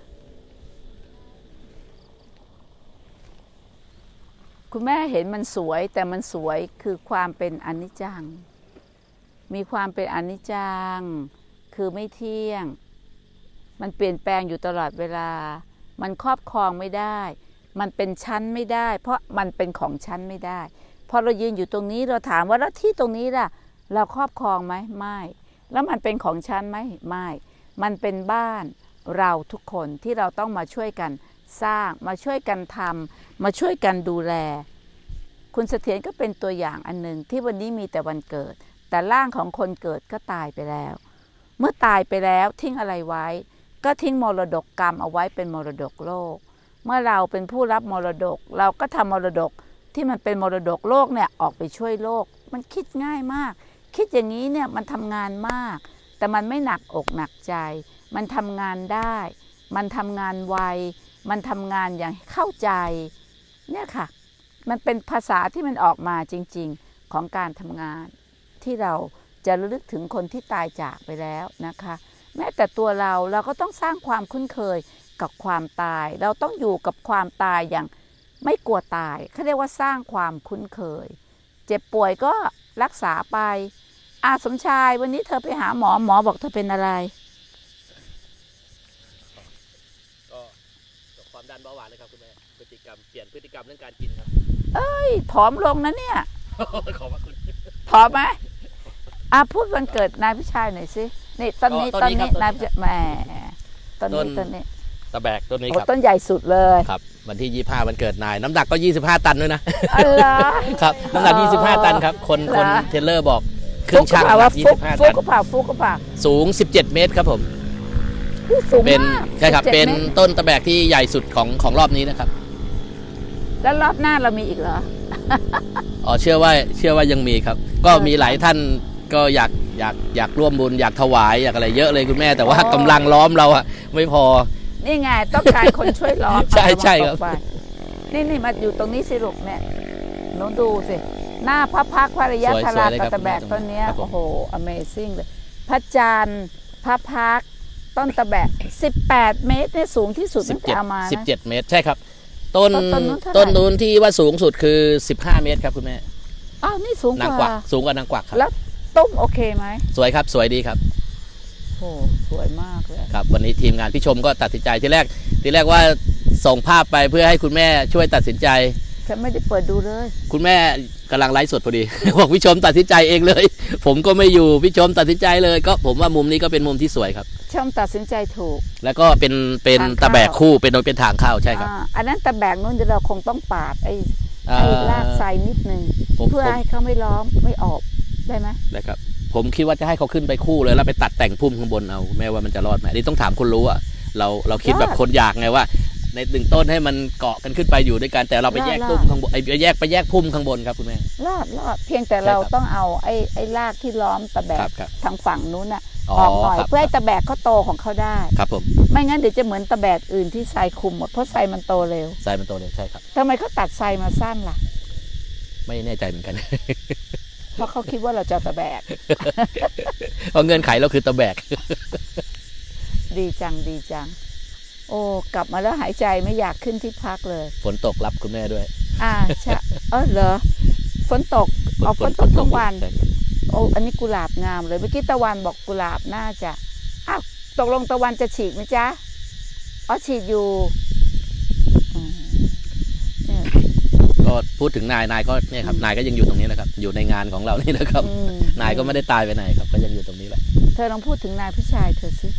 S1: คุณแม่เห็นมันสวยแต่มันสวยคือความเป็นอนิจจังมีความเป็นอนิจจังคือไม่เที่ยงมันเปลี่ยนแปลงอยู่ตลอดเวลามันครอบครองไม่ได้มันเป็นชั้นไม่ได้เพราะมันเป็นของชั้นไม่ได้พอเรายืนอยู่ตรงนี้เราถามว่าแล้วที่ตรงนี้ล่ะเราครอบครองไหมไม่แล้วมันเป็นของชั้นไหมไม่มันเป็นบ้านเราทุกคนที่เราต้องมาช่วยกันสร้างมาช่วยกันทำมาช่วยกันดูแลคุณเสถียรก็เป็นตัวอย่างอันหนึ่งที่วันนี้มีแต่วันเกิดแต่ร่างของคนเกิดก็ตายไปแล้วเมื่อตายไปแล้วทิ้งอะไรไว้ก็ทิ้งมรดกกรรมเอาไว้เป็นมรดกโลกเมื่อเราเป็นผู้รับมรดกเราก็ทำมรดกที่มันเป็นมรดกโลกเนี่ยออกไปช่วยโลกมันคิดง่ายมากคิดอย่างนี้เนี่ยมันทำงานมากแต่มันไม่หนักอกหนักใจมันทำงานได้มันทำงานไวมันทำงานอย่างเข้าใจเนี่ยค่ะมันเป็นภาษาที่มันออกมาจริงๆของการทำงานที่เราจะระลึกถึงคนที่ตายจากไปแล้วนะคะแม้แต่ตัวเราเราก็ต้องสร้างความคุ้นเคยกับความตายเราต้องอยู่กับความตายอย่างไม่กลัวตายเขาเรียกว่าสร้างความคุ้นเคยเจ็บป่วยก็รักษาไปอาสมชายวันนี้เธอไปหาหมอหมอบอกเธอเป็นอะไร
S6: ดันเบาหวานเลยครับคุณแม่พฤติกรรมเปลี่ยนพฤติกรรมเรื่องการกินครับ
S1: เอ้ยผอมลงนะเนี่ย
S6: ขอบพระคุณ
S1: ผอมไหมอ่ะพูดวันเกิดนายพิชัยหน่อยสินี่ต้นนี้
S6: ต้
S1: ต้
S6: น
S1: น
S6: นี้
S1: นี้
S6: ครับ
S1: นายพิชัยแหมต้น
S6: ต้
S1: นี้
S6: น
S1: ต้นนี้
S6: ตะแบกต้นนี้
S1: โอ้
S6: ครับ
S1: ต้นใหญ่สุดเลย
S6: ครับวันที่ยี่สิบห้าวันเกิดนายน้ำหนักก็ยี่สิบห้าตันด้วยนะ
S1: อะไร
S6: ครับน้ำหนักยี่สิบห้าตันครับคนคน
S1: เหรอ
S6: เทรลเลอร์บอกเครื่องช่าง
S1: ฟุกก็
S6: หนั
S1: ว่าก
S6: ยี่
S1: ฟุ
S6: สิ
S1: ก
S6: บห้า
S1: ฟุ
S6: ตั
S1: ก
S6: น
S1: ก็เปล่าฟุกก็เปล่า
S6: สูงสิบเจ็ดเมตรครับผม
S1: สูง
S6: เป็น
S1: มาก
S6: ใช่ครับ
S1: สิจ็ด
S6: เป็น
S1: มตร
S6: ต้นตะแบกที่ใหญ่สุดของของรอบนี้นะครับ
S1: แล้วรอบหน้าเรามีอีกเหรอ
S6: อ๋อเชื่อว่าเชื่อว่ายังมีครับ ก็
S1: เออ
S6: มีหลายท่านก็อยากอยากอยากร่วมบุญอยากถวายอยากอะไรเยอะเลยคุณแม่แต่ว่า
S1: อ๋อ
S6: กำลังล้อมเราอะไม่พอ
S1: นี่ไงต้องการคนช่วยล้อม
S6: ใช่
S1: เอา
S6: ใช่
S1: ตะ
S6: ครับ
S1: ไปนี่นี่มาอยู่ตรงนี้สิลูกเนี่ยหนูดูสิหน้าพระพักตร์พระระยะ
S6: สวย
S1: ธา
S6: สว
S1: ราย
S6: เลย
S1: ตะ
S6: ครับ
S1: ตะแบก
S6: คุณแม่
S1: ต้นเนี้ย
S6: ครับผม
S1: โอ้โห Amazing เลยพระจันทร์พระพักตร์ต้นตะแบกสิบแปดเมตรเนี่ยสูงที่สุด
S6: สิ
S1: ตั้
S6: บ
S1: งแต่
S6: เจ็ด
S1: เอามา
S6: สิบ
S1: นะ
S6: เจ็ดเมตรใช่ครับ ต้น
S1: ต้นนู้นเท่าไหร่
S6: ต้นนู้นที่ว่าสูงสุดคือสิบห้าเมตรครับคุณแม่
S1: อ้าวนี่สูง
S6: นาง
S1: ก
S6: กวั
S1: ว่าก
S6: สูงกว่านางกวักครับ
S1: แล้วตุ้มโอเคไหม
S6: สวยครับสวยดีครับ
S1: โอ้สวยมากเลย
S6: ครับวันนี้ทีมงานพี่ชมก็ตัดสินใจที่แรกที่แรกว่าส่งภาพไปเพื่อให้คุณแม่ช่วยตัดสินใจ
S1: ฉันไม่ได้เปิดดูเลย
S6: คุณแม่กำลังไลฟ์สดพอดี บอกพี่ชมตัดสินใจเองเลย ผมก็ไม่อยู่พี่ชมตัดสินใจเลยก็ผมว่ามุมนี้ก็เป็นมุมที่สวยครับ
S1: ชมตัดสินใจถูก
S6: แล้วก็เป็นเป็น
S1: ทางเข้า
S6: ตะแบกคู่เป็นโดยเป็นทางเข้าใช่ครับ
S1: อ่าอันนั้นตะแบกนู้นเดี๋ยวเราคงต้องปาดไอ้
S6: อ่า
S1: ไอ้ลากทรายนิดนึง
S6: ผม
S1: เพื่อ
S6: ผม
S1: ให้เขาไม่ล้อมไม่ออกได้ไหม
S6: นะครับผมคิดว่าจะให้เขาขึ้นไปคู่เลยแล้วไปตัดแต่งพุ่มข้างบนเอาแม่ว่ามันจะรอดไหมอันนี่ต้องถามคนรู้อะเราเราคิดแบบคนอยากไงว่า ในหนึ่งต้นให้มันเกาะกันขึ้นไปอยู่ด้วยกันแต่เราไปแยกตุ้มข้างบนไอ้แยกไปแยกพุ่มข้างบนครับคุณแม่
S1: รอดรอดเพียงแต่
S6: ใช่
S1: เรา
S6: ครับ
S1: ต้องเอาไอ้ไอ้ลากที่ล้อมตะแบ
S6: ครั
S1: ก
S6: บครับ
S1: ทางฝั่งนู้นน่ะ
S6: อ๋อ
S1: ออกหน่อย
S6: ครับ
S1: เพื่อให้ตะแบกเขาโตของเขาได้
S6: ครับผม
S1: ไม่งั้นเดี๋ยวจะเหมือนตะแบกอื่นที่ทรายคุมหมดเพราะทรายมันโตเร็ว
S6: ทรายมันโตเร็วใช่ครับ
S1: ทำไมเขาตัดทรายมาสั้นล่ะ
S6: ไม่แน่ใจเหมือนกัน
S1: เพราะเขาคิดว่าเราจะตะแบก
S6: เพราะเงื่อนไขเราคือตะแบก
S1: ดีจังดีจัง โอ้กลับมาแล้วหายใจไม่อยากขึ้นที่พักเลย
S6: ฝนตกรับคุณแม่ด้วย
S1: อ่าใช่เออเหรอฝนตกเอาฝนตกทั้งวัน
S6: ใช่ครับ
S1: โอ้อันนี้กุหลาบงามเลยเมื่อกี้ตะวันบอกกุหลาบน่าจะอ้าวตกลงตะวันจะฉีกไหมจ๊ะอ๋อฉีกอยู่อืมเนี่ย
S6: ก็พูดถึงนายนายก็เนี่ยครับนายก็ยังอยู่ตรงนี้นะครับ อยู่ในงานของเรานี่นะครับ
S1: อืม
S6: นายก็ไม่ได้ตายไปไหนครับก็ยังอยู่ตรงนี้แหละ
S1: เธอลองพูดถึงนายพี่ชายเธอสิ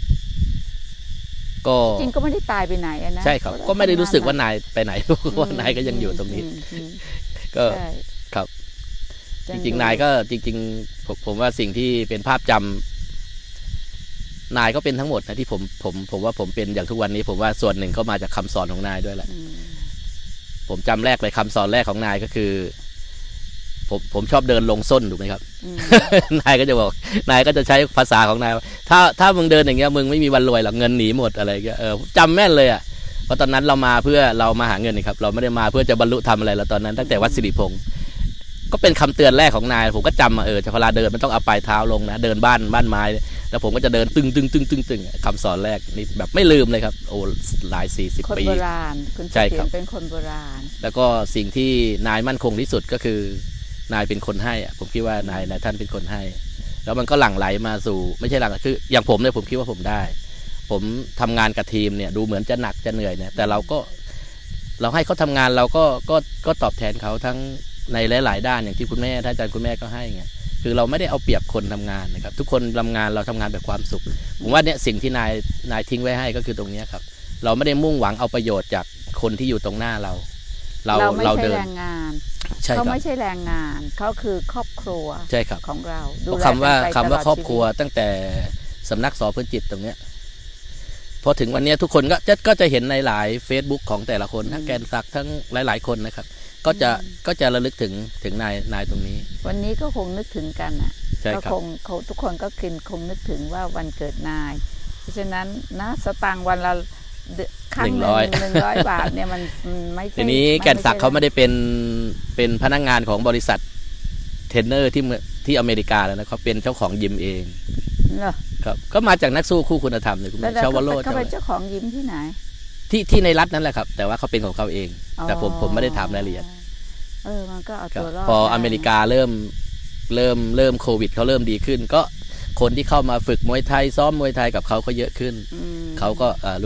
S6: ก็
S1: จริงก็ไม่ได้ตายไปไหนอะนะ
S6: ใช่ครับก็ไม่ได้รู้สึกว่านายไปไหน เพราะว่านายก็ยังอยู่ตรงนี้
S1: อืมอืม
S6: ก็
S1: ใช่
S6: ครับ จ
S1: ยัง
S6: ริง
S1: อยู่
S6: ๆนายก็จริงๆผมผมว่าสิ่งที่เป็นภาพจำนายก็เป็นทั้งหมดนะที่ผมผมผมว่าผมเป็นอย่างทุกวันนี้ ผมว่าส่วนหนึ่งก็มาจากคำสอนของนายด้วยแหละ
S1: อืม
S6: ผมจำแรกเลยคำสอนแรกของนายก็คือ ผมผมชอบเดินลงส้นถูกไหมครับ
S1: อืม
S6: นายก็จะบอกนายก็จะใช้ภาษาของนายว่าถ้าถ้ามึงเดินอย่างเงี้ยมึงไม่มีวันรวยหรอกเงินหนีหมดอะไรเงี้ยเออจำแม่นเลยอ่ะเพราะตอนนั้นเรามาเพื่อเรามาหาเงินนี่ครับเราไม่ได้มาเพื่อจะบรรลุทำอะไรเราตอนนั้นตั้งแต่วัดสิริพงศ์ก็เป็นคำเตือนแรกของนายผมก็จำมาเออเวลาเดินมันต้องเอาปลายเท้าลงนะเดินบ้านบ้านไม้แล้วผมก็จะเดินตึงตึงตึงตึงตึงคำสอนแรกนี่แบบไม่ลืมเลยครับโอ้หลายสี่สิบ
S1: คน
S6: ปี
S1: โบราณคุณ
S6: ใช่
S1: เสถี
S6: ครั
S1: ยร
S6: บ
S1: เป็นคนโบราณ
S6: แล้วก็สิ่งที่นายมั่นคงที่สุดก็คือนายเป็นคนให้อะผมคิดว่านายนายท่านเป็นคนให้ แล้วมันก็หลั่งไหลมาสู่ไม่ใช่หลั่งคืออย่างผมเนี่ยผมคิดว่าผมได้ ผมทำงานกับทีมเนี่ยดูเหมือนจะหนักจะเหนื่อยเนี่ยแต่เราก็เราให้เขาทำงานเราก็ก็ก็ตอบแทนเขาทั้งในหลายๆด้านอย่างที่คุณแม่ท่านอาจารย์คุณแม่ก็ให้ไงคือเราไม่ได้เอาเปรียบคนทำงานนะครับทุกคนทำงานเราทำงานแบบความสุขผมว่าเนี่ยสิ่งที่นายนายทิ้งไว้ให้ก็คือตรงนี้ครับเราไม่ได้มุ่งหวังเอาประโยชน์จากคนที่อยู่ตรงหน้าเรา เรา
S1: เราไม่
S6: เรา
S1: ใช่
S6: เดิน
S1: แรงงาน
S6: ใช่ค
S1: เขา
S6: รับ
S1: ไม่ใช่แรงงานเขาคือครอบครัว
S6: ใช่ครับ
S1: ของเราดู
S6: เพราะ
S1: แล
S6: คำว่า
S1: กันไป
S6: คำว่า
S1: ตลด
S6: ครอบครัว
S1: ชีวิต
S6: ตั้งแต่สำนักสอพื้นจิตตรงเนี้ยพอถึงวันนี้ทุกคนก็จะก็จะเห็นในหลาย Facebook ของแต่ละคนทั้งแกนศักดิ์ทั้งหลาย ๆคนนะครับก็จะก็จะระลึกถึงถึงนายนายตรงนี้
S1: วันนี้ก็คงนึกถึงกันอ่ะ
S6: ใช่
S1: ก็
S6: ครับ
S1: คงเขาทุกคนก็คินคงนึกถึงว่าวันเกิดนาย เพราะฉะนั้นนะสตางค์วันละเดือนครั้งหนึ่งหนึ่งร้อยบาทเนี่ยมันมันไม่ใช่
S6: ทีนี้แกนศักดิ์เขาไม่ได้เป็นเป็นพนักงานของบริษัทเทรนเนอร์ที่เมืองที่อเมริกาแล้วนะเขาเป็นเจ้าของยิมเอง
S1: เหรอ
S6: ครับก็มาจากนักสู้คู่คุณธรรมเลยคุณ
S1: แล้ว
S6: แม่ชาวโร
S1: เขา
S6: จน์
S1: เป็นเจ้าของยิ้มที่ไหน
S6: ที่ที่ในรัฐนั่นแหละครับแต่ว่าเขาเป็นของเขาเอง แต่ผมผมไม่ได้ถามรายละเอียด
S1: เออมันก็เอา
S6: ครับ
S1: ตัวรอด
S6: พอ
S1: ได้
S6: อเมริกาเริ่มเริ่มเริ่มโควิดเขาเริ่มดีขึ้น ก็คนที่เข้ามาฝึกมวยไทยซ้อมมวยไทยกับเขาก็เยอะขึ้น
S1: อืม
S6: เขาก็เอ่อรู้สึก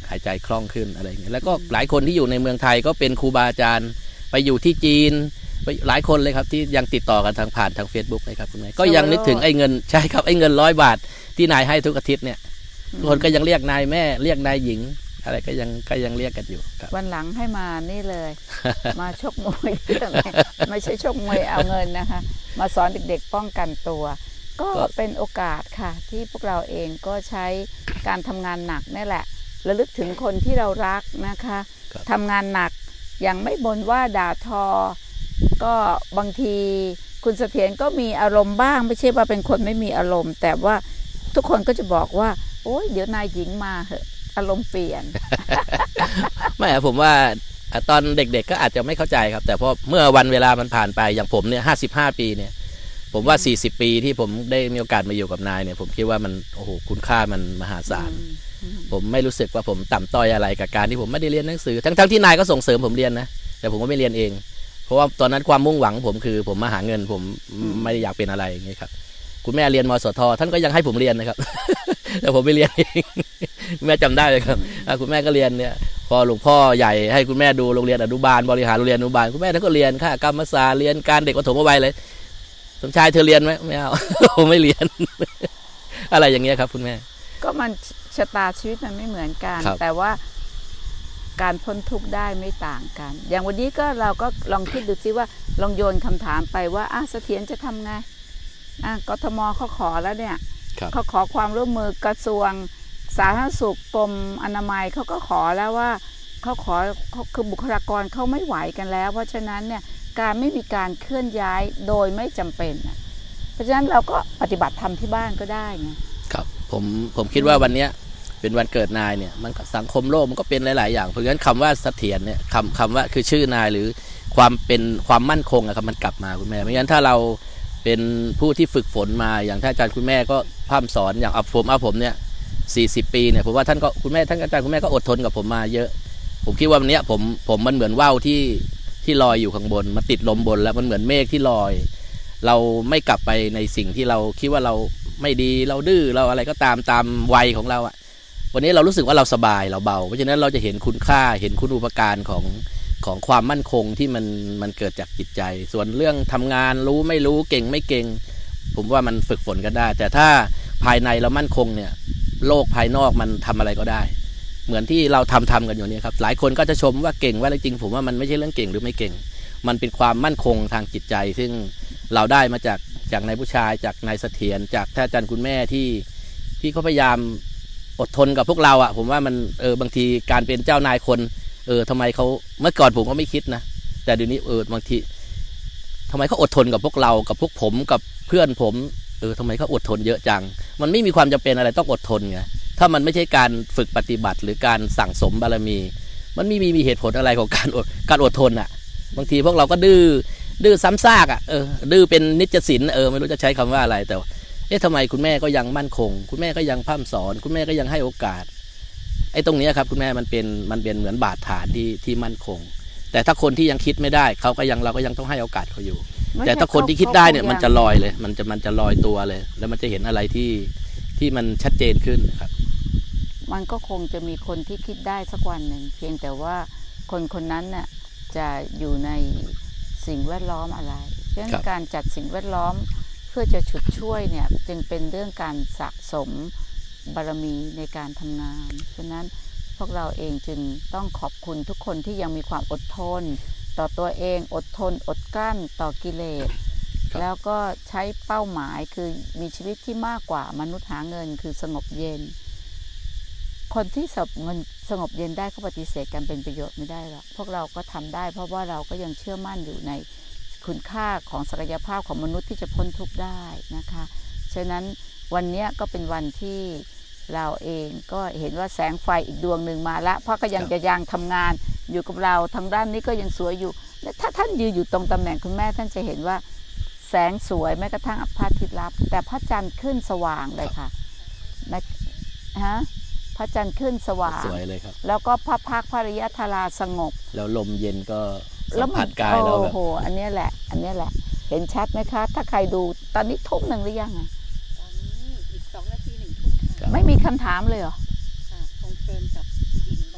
S6: หายใจคล่องขึ้นอะไรอย่างเงี้ยแล้วก็หลายคนที่อยู่ในเมืองไทยก็เป็นครูบาอาจารย์ไปอยู่ที่จีนหลายคนเลยครับที่ยังติดต่อกันทางผ่านทาง Facebook เลยครับคุณแม่ก็ยังนึกถึงไอ้เงินใช่ครับไอ้เงินร้อยบาทที่นายให้ทุกอาทิตย์เนี่ยทุกคนก็ยังเรียกนายแม่เรียกนายหญิงอะไรก็ยังก็ยังเรียกกันอยู่ครับ
S1: วันหลังให้มานี่เลย มาชกมวยไม่ใช่ชกมวยเอาเงินนะคะมาสอนเด็กๆป้องกันตัวก็เป็นโอกาสค่ะที่พวกเราเองก็ใช้การทำงานหนักนี่แหละระลึกถึงคนที่เรารักนะคะทำงานหนักยังไม่บ่นว่าด่าทอก็บางทีคุณเสถียรก็มีอารมณ์บ้างไม่ใช่ว่าเป็นคนไม่มีอารมณ์แต่ว่าทุกคนก็จะบอกว่าโอ๊ยเดี๋ยวนายหญิงมาเหอะอารมณ์เปลี่ยน
S6: ไม่ผมว่าตอนเด็กๆก็อาจจะไม่เข้าใจครับแต่พอเมื่อวันเวลามันผ่านไปอย่างผมเนี่ยห้าสิบห้าปีเนี่ยผมว่าสี่สิบปีที่ผมได้มีโอกาสมาอยู่กับนายเนี่ยผมคิดว่ามันโอ้โหคุณค่ามันมหาศาลผมไม่รู้สึกว่าผมต่ำต้อยอะไรกับการที่ผมไม่ได้เรียนหนังสือทั้งๆที่นายก็ส่งเสริมผมเรียนนะแต่ผมก็ไม่เรียนเองเพราะว่าตอนนั้นความมุ่งหวังผมคือผมมาหาเงินผมไม่ได้อยากเป็นอะไรอย่างเงี้ยครับคุณแม่เรียนมสทท่านก็ยังให้ผมเรียนนะครับ แต่ผมไม่เรียนเองแม่จำได้เลยครับคุณแม่ก็เรียนเนี่ยพอหลวงพ่อใหญ่ให้คุณแม่ดูโรงเรียนอนุบาลบริหารโรงเรียนอนุบาลคุณแม่ท่านก็เรียนค่ะกรรมศาสตร์เรียนการเด็กประถมวัยเลยสมชายเธอเรียนไหมไม่เอา ผมไม่เรียน อะไรอย่างเงี้ยครับคุณแม่
S1: ก็มันชะตาชีวิตมันไม่เหมือนกันแต่ว่าการพ้นทุกข์ได้ไม่ต่างกันอย่างวันนี้ก็เราก็ลองคิดดูซิว่าลองโยนคำถามไปว่าอ่ะเสถียรจะทำไงอ่ะกทมเขาขอแล้วเนี่ยเขาขอความร่วมมือกระทรวงสาธารณสุขกรมอนามัยเขาก็ขอแล้วว่าเขาขอคือบุคลากรเขาไม่ไหวกันแล้วเพราะฉะนั้นเนี่ยการไม่มีการเคลื่อนย้ายโดยไม่จำเป็นเพราะฉะนั้นเราก็ปฏิบัติธรรมที่บ้านก็ได้ไง
S6: ครับผมผมคิดว่าวันนี้เป็นวันเกิดนายเนี่ยมันสังคมโลกมันก็เป็นหลายๆอย่างเพราะฉะนั้นคำว่าเสถียรเนี่ยคำคำว่าคือชื่อนายหรือความเป็นความมั่นคงอะครับมันกลับมาคุณแม่ไม่งั้นถ้าเราเป็นผู้ที่ฝึกฝนมาอย่างท่านอาจารย์คุณแม่ก็พร่ำสอนอย่างเอาผมเอาผมเนี่ยสี่สิบปีเนี่ยผมว่าท่านก็คุณแม่ท่านอาจารย์คุณแม่ก็อดทนกับผมมาเยอะผมคิดว่าวันนี้ผมผมมันเหมือนว่าวที่ที่ลอยอยู่ข้างบนมาติดลมบนแล้วมันเหมือนเมฆที่ลอยเราไม่กลับไปในสิ่งที่เราคิดว่าเราไม่ดีเราดื้อเราอะไรก็ตามตามวัยของเราอะวันนี้เรารู้สึกว่าเราสบายเราเบาเพราะฉะนั้นเราจะเห็นคุณค่าเห็นคุณูปการของของความมั่นคงที่มันมันเกิดจากจิตใจส่วนเรื่องทำงานรู้ไม่รู้เก่งไม่เก่งผมว่ามันฝึกฝนกันได้แต่ถ้าภายในเรามั่นคงเนี่ยโลกภายนอกมันทำอะไรก็ได้เหมือนที่เราทำทำกันอยู่เนี่ยครับหลายคนก็จะชมว่าเก่งว่าจริงผมว่ามันไม่ใช่เรื่องเก่งหรือไม่เก่งมันเป็นความมั่นคงทางจิตใจซึ่งเราได้มาจากจากนายผู้ชายจากนายเสถียรจากท่านอาจารย์คุณแม่ที่ที่เขาพยายามอดทนกับพวกเราอ่ะผมว่ามันเออบางทีการเป็นเจ้านายคนเออทำไมเขาเมื่อก่อนผมก็ไม่คิดนะแต่เดี๋ยวนี้เออบางทีทำไมเขาอดทนกับพวกเรากับพวกผมกับเพื่อนผมเออทำไมเขาอดทนเยอะจังมันไม่มีความจำเป็นอะไรต้องอดทนไงถ้ามันไม่ใช่การฝึกปฏิบัติหรือการสั่งสมบารมีมันไม่มีมีเหตุผลอะไรของการอดการอดทนอ่ะบางทีพวกเราก็ดื้อดื้อซ้ำซากอ่ะเออดื้อเป็นนิจศิลป์เออไม่รู้จะใช้คำว่าอะไรแต่เอ๊ะทำไมคุณแม่ก็ยังมั่นคงคุณแม่ก็ยังพร่ำสอนคุณแม่ก็ยังให้โอกาสไอ้ตรงนี้ครับคุณแม่มันเป็นมันเป็นเหมือนบาดฐานที่ที่มั่นคงแต่ถ้าคนที่ยังคิดไม่ได้เขาก็ยังเราก็ยังต้องให้โอกาสเขาอยู่แต่ถ้าคนที่คิดได้เนี่ยมันจะลอยเลยมันจะมันจะลอยตัวเลยแล้วมันจะเห็นอะไรที่ที่มันชัดเจนขึ้นครับ
S1: มันก็คงจะมีคนที่คิดได้สักวันหนึ่งเพียงแต่ว่าคนคนนั้นน่ะจะอยู่ในสิ่งแวดล้อมอะไรเพราะฉะนั้นการจัดสิ่งแวดล้อมเพื่อจะฉุดช่วยเนี่ยจึงเป็นเรื่องการสะสมบารมีในการทำงานฉะนั้นพวกเราเองจึงต้องขอบคุณทุกคนที่ยังมีความอดทนต่อตัวเองอดทนอดกลั้นต่อกิเลสแล้วก็ใช้เป้าหมายคือมีชีวิตที่มากกว่ามนุษย์หาเงินคือสงบเย็นคนที่สงบเงินสงบเย็นได้เขาปฏิเสธการเป็นประโยชน์ไม่ได้หรอกพวกเราก็ทำได้เพราะว่าเราก็ยังเชื่อมั่นอยู่ในคุณค่าของศักยภาพของมนุษย์ที่จะพ้นทุกข์ได้นะคะฉะนั้นวันนี้ก็เป็นวันที่เราเองก็เห็นว่าแสงไฟอีกดวงหนึ่งมาแล้วเพราะก็ยังจะยังทำงานอยู่กับเราทางด้านนี้ก็ยังสวยอยู่และถ้าท่านยืนอยู่ตรงตำแหน่งคุณแม่ท่านจะเห็นว่าแสงสวยแม้กระทั่งพระอาทิตย์ลับแต่พระจันทร์ขึ้นสว่างเลยค่ะนะฮะพระจันทร์ขึ้นสว่าง
S6: สวยเลยครับ
S1: แล้วก็พระพักตร์พระริยธาราสงบ
S6: แล้วลมเย็นก็สัมผัสกายแล้วแบบ
S1: โอ้โหอันนี้แหละอันนี้แหละเห็นชัดไหมคะถ้าใครดูตอนนี้ทุ่มหนึ่งหรือยังอ่ะ
S3: ตอนนี้อีกสองนาทีหนึ่งทุ่มค่ะ
S1: ไม่มีคำถามเลยเหรอ
S3: ค่ะคงเชิญกับหญิง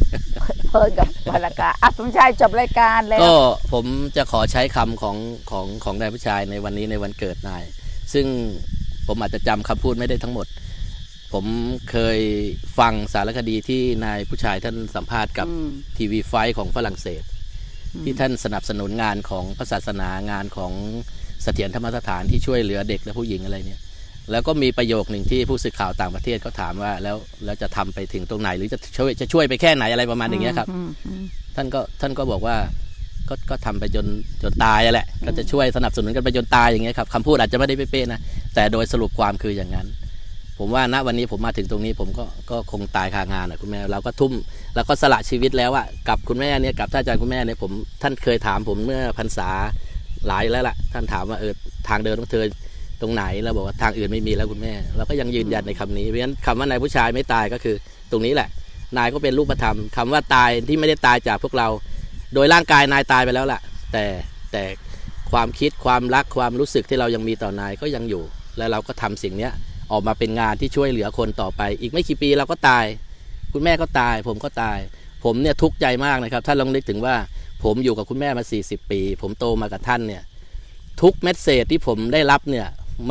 S1: เพลินกับภรรยาอ่ะสมชายจบรายการแล้ว
S6: ก็ผมจะขอใช้คำของของของนายผู้ชายในวันนี้ในวันเกิดนายซึ่งผมอาจจะจำคำพูดไม่ได้ทั้งหมดผมเคยฟังสารคดีที่นายผู้ชายท่านสัมภาษณ์กับทีวีไฟของฝรั่งเศสที่ท่านสนับสนุนงานของพระศาสนางานของเสถียรธรรมสถานที่ช่วยเหลือเด็กและผู้หญิงอะไรเนี่ยแล้วก็มีประโยคหนึ่งที่ผู้สื่อข่าวต่างประเทศเขาถามว่าแล้วแล้วจะทำไปถึงตรงไหนหรือจะช่วยจะช่วยไปแค่ไหนอะไรประมาณอย่างเงี้ยครับท่านก็ท่านก็บอกว่าก็ก็ทำไปจนจนตายแหละก็จะช่วยสนับสนุนกันไปจนตายอย่างเงี้ยครับคำพูดอาจจะไม่ได้เป๊ะๆนะแต่โดยสรุปความคืออย่างนั้นผมว่าณวันนี้ผมมาถึงตรงนี้ผมก็ก็คงตายคางานอ่ะคุณแม่เราก็ทุ่มแล้วก็สละชีวิตแล้วอ่ะกับคุณแม่เนี่ยกับท่านอาจารย์คุณแม่เนี่ยผมท่านเคยถามผมเมื่อพรรษาหลายแล้วล่ะท่านถามว่าเออทางเดินของเธอตรงไหนเราบอกว่าทางอื่นไม่มีแล้วคุณแม่เราก็ยังยืนยันในคำนี้เพราะฉะนั้นคำว่านายผู้ชายไม่ตายก็คือตรงนี้แหละนายก็เป็นรูปธรรมคำว่าตายที่ไม่ได้ตายจากพวกเราโดยร่างกายนายตายไปแล้วล่ะแต่แต่ความคิดความรักความรู้สึกที่เรายังมีต่อนายก็ยังอยู่แล้วเราก็ทำสิ่งเนี้ยออกมาเป็นงานที่ช่วยเหลือคนต่อไปอีกไม่กี่ปีเราก็ตายคุณแม่ก็ตายผมก็ตายผมเนี่ยทุกข์ใจมากนะครับถ้าลองนึกถึงว่าผมอยู่กับคุณแม่มาสี่สิบปีผมโตมากับท่านเนี่ยทุกเมสเสจที่ผมได้รับเนี่ยมัน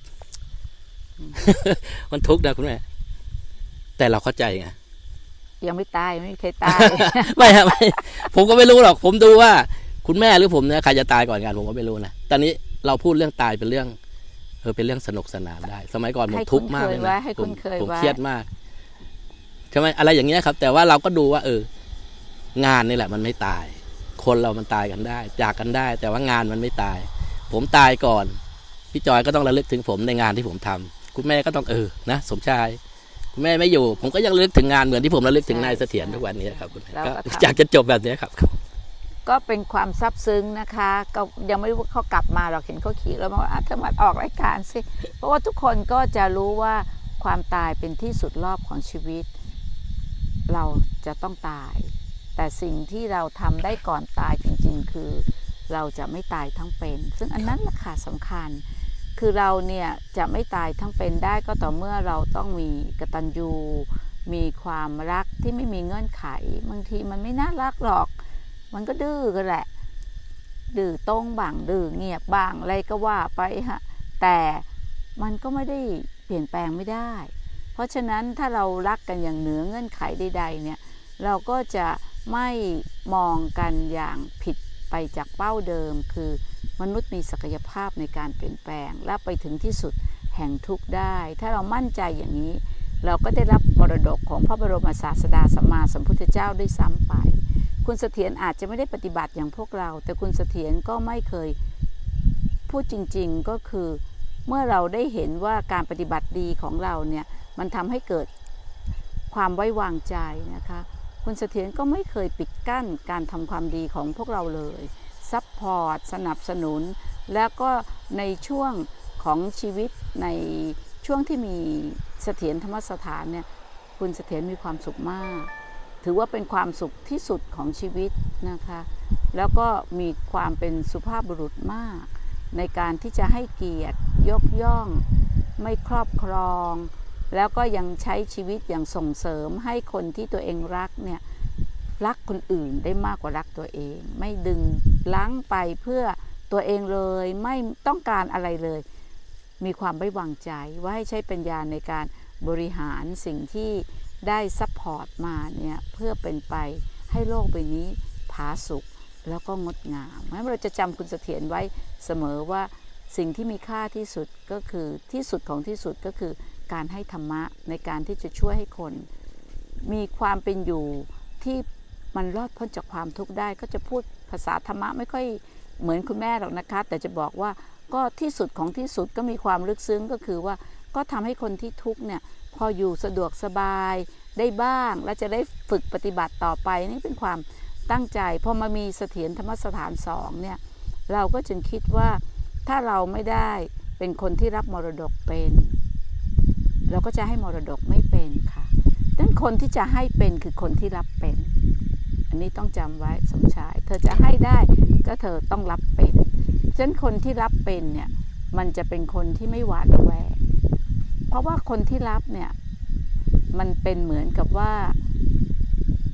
S6: มันทุกข์นะคุณแม่แต่เราเข้าใจไง
S1: ยังไม่ตายไม่เคยตาย
S6: ไม่ฮะไม่ผมก็ไม่รู้หรอกผมดูว่าคุณแม่หรือผมเนี่ยใครจะตายก่อนกันผมก็ไม่รู้นะตอนนี้เราพูดเรื่องตายเป็นเรื่องเออเป็นเรื่องสนุกสนานได้สมัยก่อนผมทุกข์มากเลยนะผมผมเครียดมากใช่ไหมอะไรอย่างเงี้ยครับแต่ว่าเราก็ดูว่าเอองานนี่แหละมันไม่ตายคนเรามันตายกันได้จากกันได้แต่ว่างานมันไม่ตายผมตายก่อนพี่จอยก็ต้องระลึกถึงผมในงานที่ผมทำคุณแม่ก็ต้องเออนะสมชายคุณแม่ไม่อยู่ผมก็ยังระลึกถึงงานเหมือนที่ผมระลึกถึงนายเสถียรทุกวันนี้ครับคุณแม่ก็อยากจะจบแบบนี้ครับ
S1: ก็เป็นความซับซึ้งนะคะก็ยังไม่รู้ว่าเขากลับมาเราเห็นเขาขี่แล้วมาว่าถ้ามาออกรายการสิเพราะว่าทุกคนก็จะรู้ว่าความตายเป็นที่สุดรอบของชีวิตเราจะต้องตายแต่สิ่งที่เราทำได้ก่อนตายจริงๆคือเราจะไม่ตายทั้งเป็นซึ่งอันนั้นแหละค่ะสำคัญคือเราเนี่ยจะไม่ตายทั้งเป็นได้ก็ต่อเมื่อเราต้องมีกตัญญูมีความรักที่ไม่มีเงื่อนไขบางทีมันไม่น่ารักหรอกมันก็ดื้อกันแหละดื้อตรงบ้างดื้อเงียบบ้างอะไรก็ว่าไปฮะแต่มันก็ไม่ได้เปลี่ยนแปลงไม่ได้เพราะฉะนั้นถ้าเรารักกันอย่างเหนือเงื่อนไขใดๆเนี่ยเราก็จะไม่มองกันอย่างผิดไปจากเป้าเดิมคือมนุษย์มีศักยภาพในการเปลี่ยนแปลงและไปถึงที่สุดแห่งทุกข์ได้ถ้าเรามั่นใจอย่างนี้เราก็ได้รับมรดกของพระบรมศาสดาสัมมาสัมพุทธเจ้าด้วยซ้ำไปคุณเสถียรอาจจะไม่ได้ปฏิบัติอย่างพวกเราแต่คุณเสถียรก็ไม่เคยพูดจริงๆก็คือเมื่อเราได้เห็นว่าการปฏิบัติดีของเราเนี่ยมันทำให้เกิดความไว้วางใจนะคะคุณเสถียรก็ไม่เคยปิดกั้นการทำความดีของพวกเราเลยซัพพอร์ตสนับสนุนแล้วก็ในช่วงของชีวิตในช่วงที่มีเสถียรธรรมสถานเนี่ยคุณเสถียรมีความสุขมากถือว่าเป็นความสุขที่สุดของชีวิตนะคะแล้วก็มีความเป็นสุภาพบุรุษมากในการที่จะให้เกียรติยกย่องไม่ครอบครองแล้วก็ยังใช้ชีวิตอย่างส่งเสริมให้คนที่ตัวเองรักเนี่ยรักคนอื่นได้มากกว่ารักตัวเองไม่ดึงล้างไปเพื่อตัวเองเลยไม่ต้องการอะไรเลยมีความไว้วางใจว่าให้ใช้ปัญญาในการบริหารสิ่งที่ได้ซัพพอร์ตมาเนี่ยเพื่อเป็นไปให้โลกใบนี้ผาสุกแล้วก็งดงามเพราะฉะนั้นเราจะจำคุณเสถียรไว้เสมอว่าสิ่งที่มีค่าที่สุดก็คือที่สุดของที่สุดก็คือการให้ธรรมะในการที่จะช่วยให้คนมีความเป็นอยู่ที่มันรอดพ้นจากความทุกข์ได้ก็จะพูดภาษาธรรมะไม่ค่อยเหมือนคุณแม่หรอกนะคะแต่จะบอกว่าก็ที่สุดของที่สุดก็มีความลึกซึ้งก็คือว่าก็ทำให้คนที่ทุกข์เนี่ยพออยู่สะดวกสบายได้บ้างและจะได้ฝึกปฏิบัติต่อไปนี่เป็นความตั้งใจพอมามีเสถียรธรรมสถานสองเนี่ยเราก็จึงคิดว่าถ้าเราไม่ได้เป็นคนที่รับมรดกเป็นเราก็จะให้มรดกไม่เป็นค่ะดังนั้นคนที่จะให้เป็นคือคนที่รับเป็นอันนี้ต้องจำไว้สมชายเธอจะให้ได้ก็เธอต้องรับเป็นฉะนั้นคนที่รับเป็นเนี่ยมันจะเป็นคนที่ไม่หวาดระแวงเพราะว่าคนที่รับเนี่ยมันเป็นเหมือนกับว่า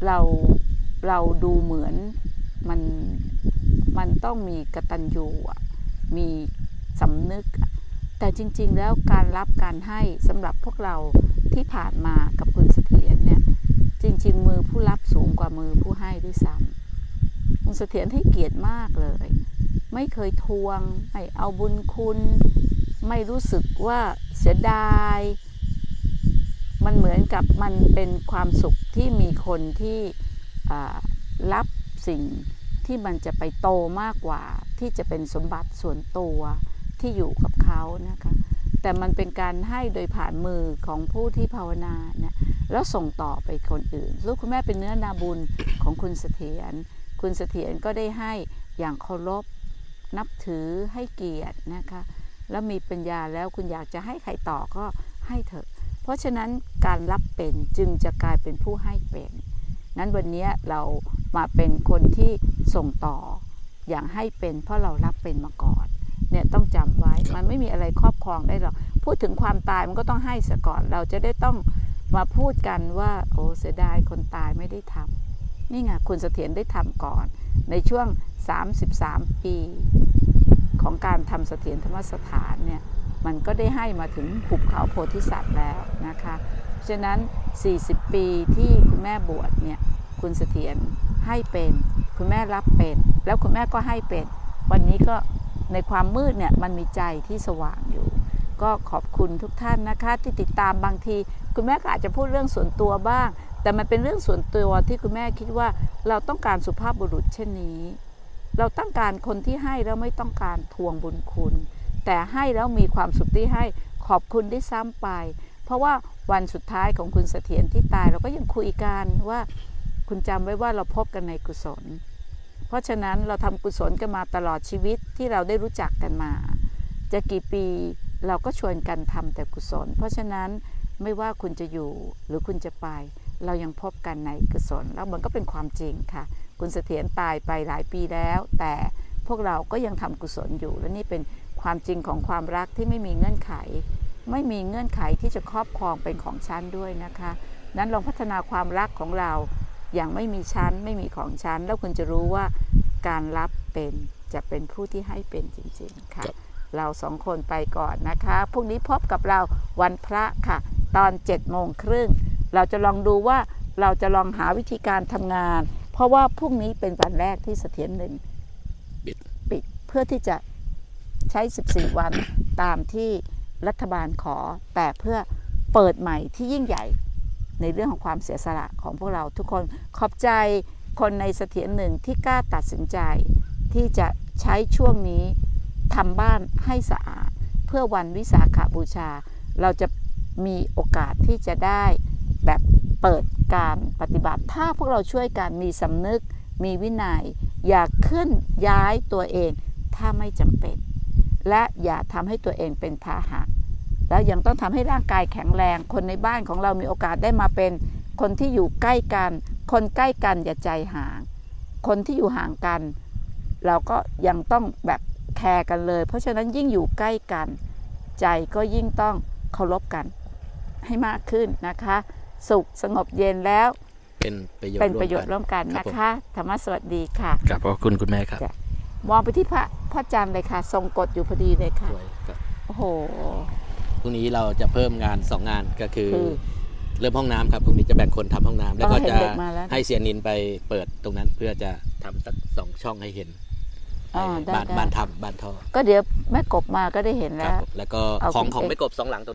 S1: เราเราดูเหมือนมันมันต้องมีกตัญญูอ่ะมีสำนึกแต่จริงๆแล้วการรับการให้สำหรับพวกเราที่ผ่านมากับคุณเสถียรเนี่ยจริงๆมือผู้รับสูงกว่ามือผู้ให้ด้วยซ้ำคุณเสถียรให้เกียรติมากเลยไม่เคยทวงไม่เอาบุญคุณไม่รู้สึกว่าเสียดายมันเหมือนกับมันเป็นความสุขที่มีคนที่รับสิ่งที่มันจะไปโตมากกว่าที่จะเป็นสมบัติส่วนตัวที่อยู่กับเขานะคะแต่มันเป็นการให้โดยผ่านมือของผู้ที่ภาวนาเนี่ยแล้วส่งต่อไปคนอื่นลูกคุณแม่เป็นเนื้อนาบุญของคุณเสถียรคุณเสถียรก็ได้ให้อย่างเคารพนับถือให้เกียรตินะคะแล้วมีปัญญาแล้วคุณอยากจะให้ใครต่อก็ให้เถอะเพราะฉะนั้นการรับเป็นจึงจะกลายเป็นผู้ให้เป็นนั้นวันนี้เรามาเป็นคนที่ส่งต่ออย่างให้เป็นเพราะเรารับเป็นมาก่อนเนี่ยต้องจำไว้มันไม่มีอะไรครอบครองได้หรอกพูดถึงความตายมันก็ต้องให้ซะก่อนเราจะได้ต้องมาพูดกันว่าโอ้เสียดายคนตายไม่ได้ทำนี่ไงคุณเสถียรได้ทำก่อนในช่วงสามสิบสามปีของการทำเสถียรธรรมสถานเนี่ยมันก็ได้ให้มาถึงหุบเขาโพธิสัตว์แล้วนะคะฉะนั้นสี่สิบปีที่คุณแม่บวชเนี่ยคุณเสถียรให้เป็นคุณแม่รับเป็นแล้วคุณแม่ก็ให้เป็นวันนี้ก็ในความมืดเนี่ยมันมีใจที่สว่างอยู่ก็ขอบคุณทุกท่านนะคะที่ติดตามบางทีคุณแม่ก็อาจจะพูดเรื่องส่วนตัวบ้างแต่มันเป็นเรื่องส่วนตัวที่คุณแม่คิดว่าเราต้องการสุภาพบุรุษเช่นนี้เราต้องการคนที่ให้แล้วไม่ต้องการทวงบุญคุณแต่ให้แล้วมีความสุขที่ให้ขอบคุณได้ซ้ำไปเพราะว่าวันสุดท้ายของคุณเสถียรที่ตายเราก็ยังคุยกันว่าคุณจำไว้ว่าเราพบกันในกุศลเพราะฉะนั้นเราทำกุศลกันมาตลอดชีวิตที่เราได้รู้จักกันมาจะกี่ปีเราก็ชวนกันทำแต่กุศลเพราะฉะนั้นไม่ว่าคุณจะอยู่หรือคุณจะไปเรายังพบกันในกุศลแล้วมันก็เป็นความจริงค่ะคุณเสถียรตายไปหลายปีแล้วแต่พวกเราก็ยังทำกุศลอยู่และนี่เป็นความจริงของความรักที่ไม่มีเงื่อนไขไม่มีเงื่อนไขที่จะครอบครองเป็นของฉันด้วยนะคะนั้นลองพัฒนาความรักของเราอย่างไม่มีชั้นไม่มีของชั้นแล้วคุณจะรู้ว่าการรับเป็นจะเป็นผู้ที่ให้เป็นจริงๆค่ะเราสองคนไปก่อนนะคะพรุ่งนี้พบกับเราวันพระค่ะตอนเจ็ดโมงครึ่งเราจะลองดูว่าเราจะลองหาวิธีการทำงานเพราะว่าพรุ่งนี้เป็นวันแรกที่เสถียรหนึ่งปิดเพื่อที่จะใช้สิบสี่วันตามที่รัฐบาลขอแต่เพื่อเปิดใหม่ที่ยิ่งใหญ่ในเรื่องของความเสียสละของพวกเราทุกคนขอบใจคนในเสถียรหนึ่งที่กล้าตัดสินใจที่จะใช้ช่วงนี้ทำบ้านให้สะอาดเพื่อวันวิสาขบูชาเราจะมีโอกาสที่จะได้แบบเปิดการปฏิบัติถ้าพวกเราช่วยกันมีสำนึกมีวินัยอย่าขึ้นย้ายตัวเองถ้าไม่จำเป็นและอย่าทำให้ตัวเองเป็นพาหะแล้วยังต้องทำให้ร่างกายแข็งแรงคนในบ้านของเรามีโอกาสได้มาเป็นคนที่อยู่ใกล้กันคนใกล้กันอย่าใจห่างคนที่อยู่ห่างกันเราก็ยังต้องแบบแคร์กันเลยเพราะฉะนั้นยิ่งอยู่ใกล้กันใจก็ยิ่งต้องเคารพกันให้มากขึ้นนะคะสุขสงบเย็นแล้ว
S6: เป็นประโยชน์
S1: เป็นประโยชน์ร่วมกันนะคะธรรมะสวัสดีค่ะ
S6: ขอบคุณคุณแม่ครับ
S1: มองไปที่พระพระจันทร์เลยค่ะทรงกฎอยู่พอดีเลยค่ะโอ้โห
S6: พรุ่งนี้เราจะเพิ่มงานสองงานก็คือเริ่มห้องน้ำครับพรุ่งนี้จะแบ่งคนทำห้องน้ำแล้วก็จะให้เสียนินไปเปิดตรงนั้นเพื่อจะทำสักสองช่องให้เห็นบ้านบ้านทำบ้านท่อ
S1: ก็เดี๋ยวแม่กบมาก็ได้เห็นแล้ว
S6: แล้วก็ของของแม่กบสองหลัง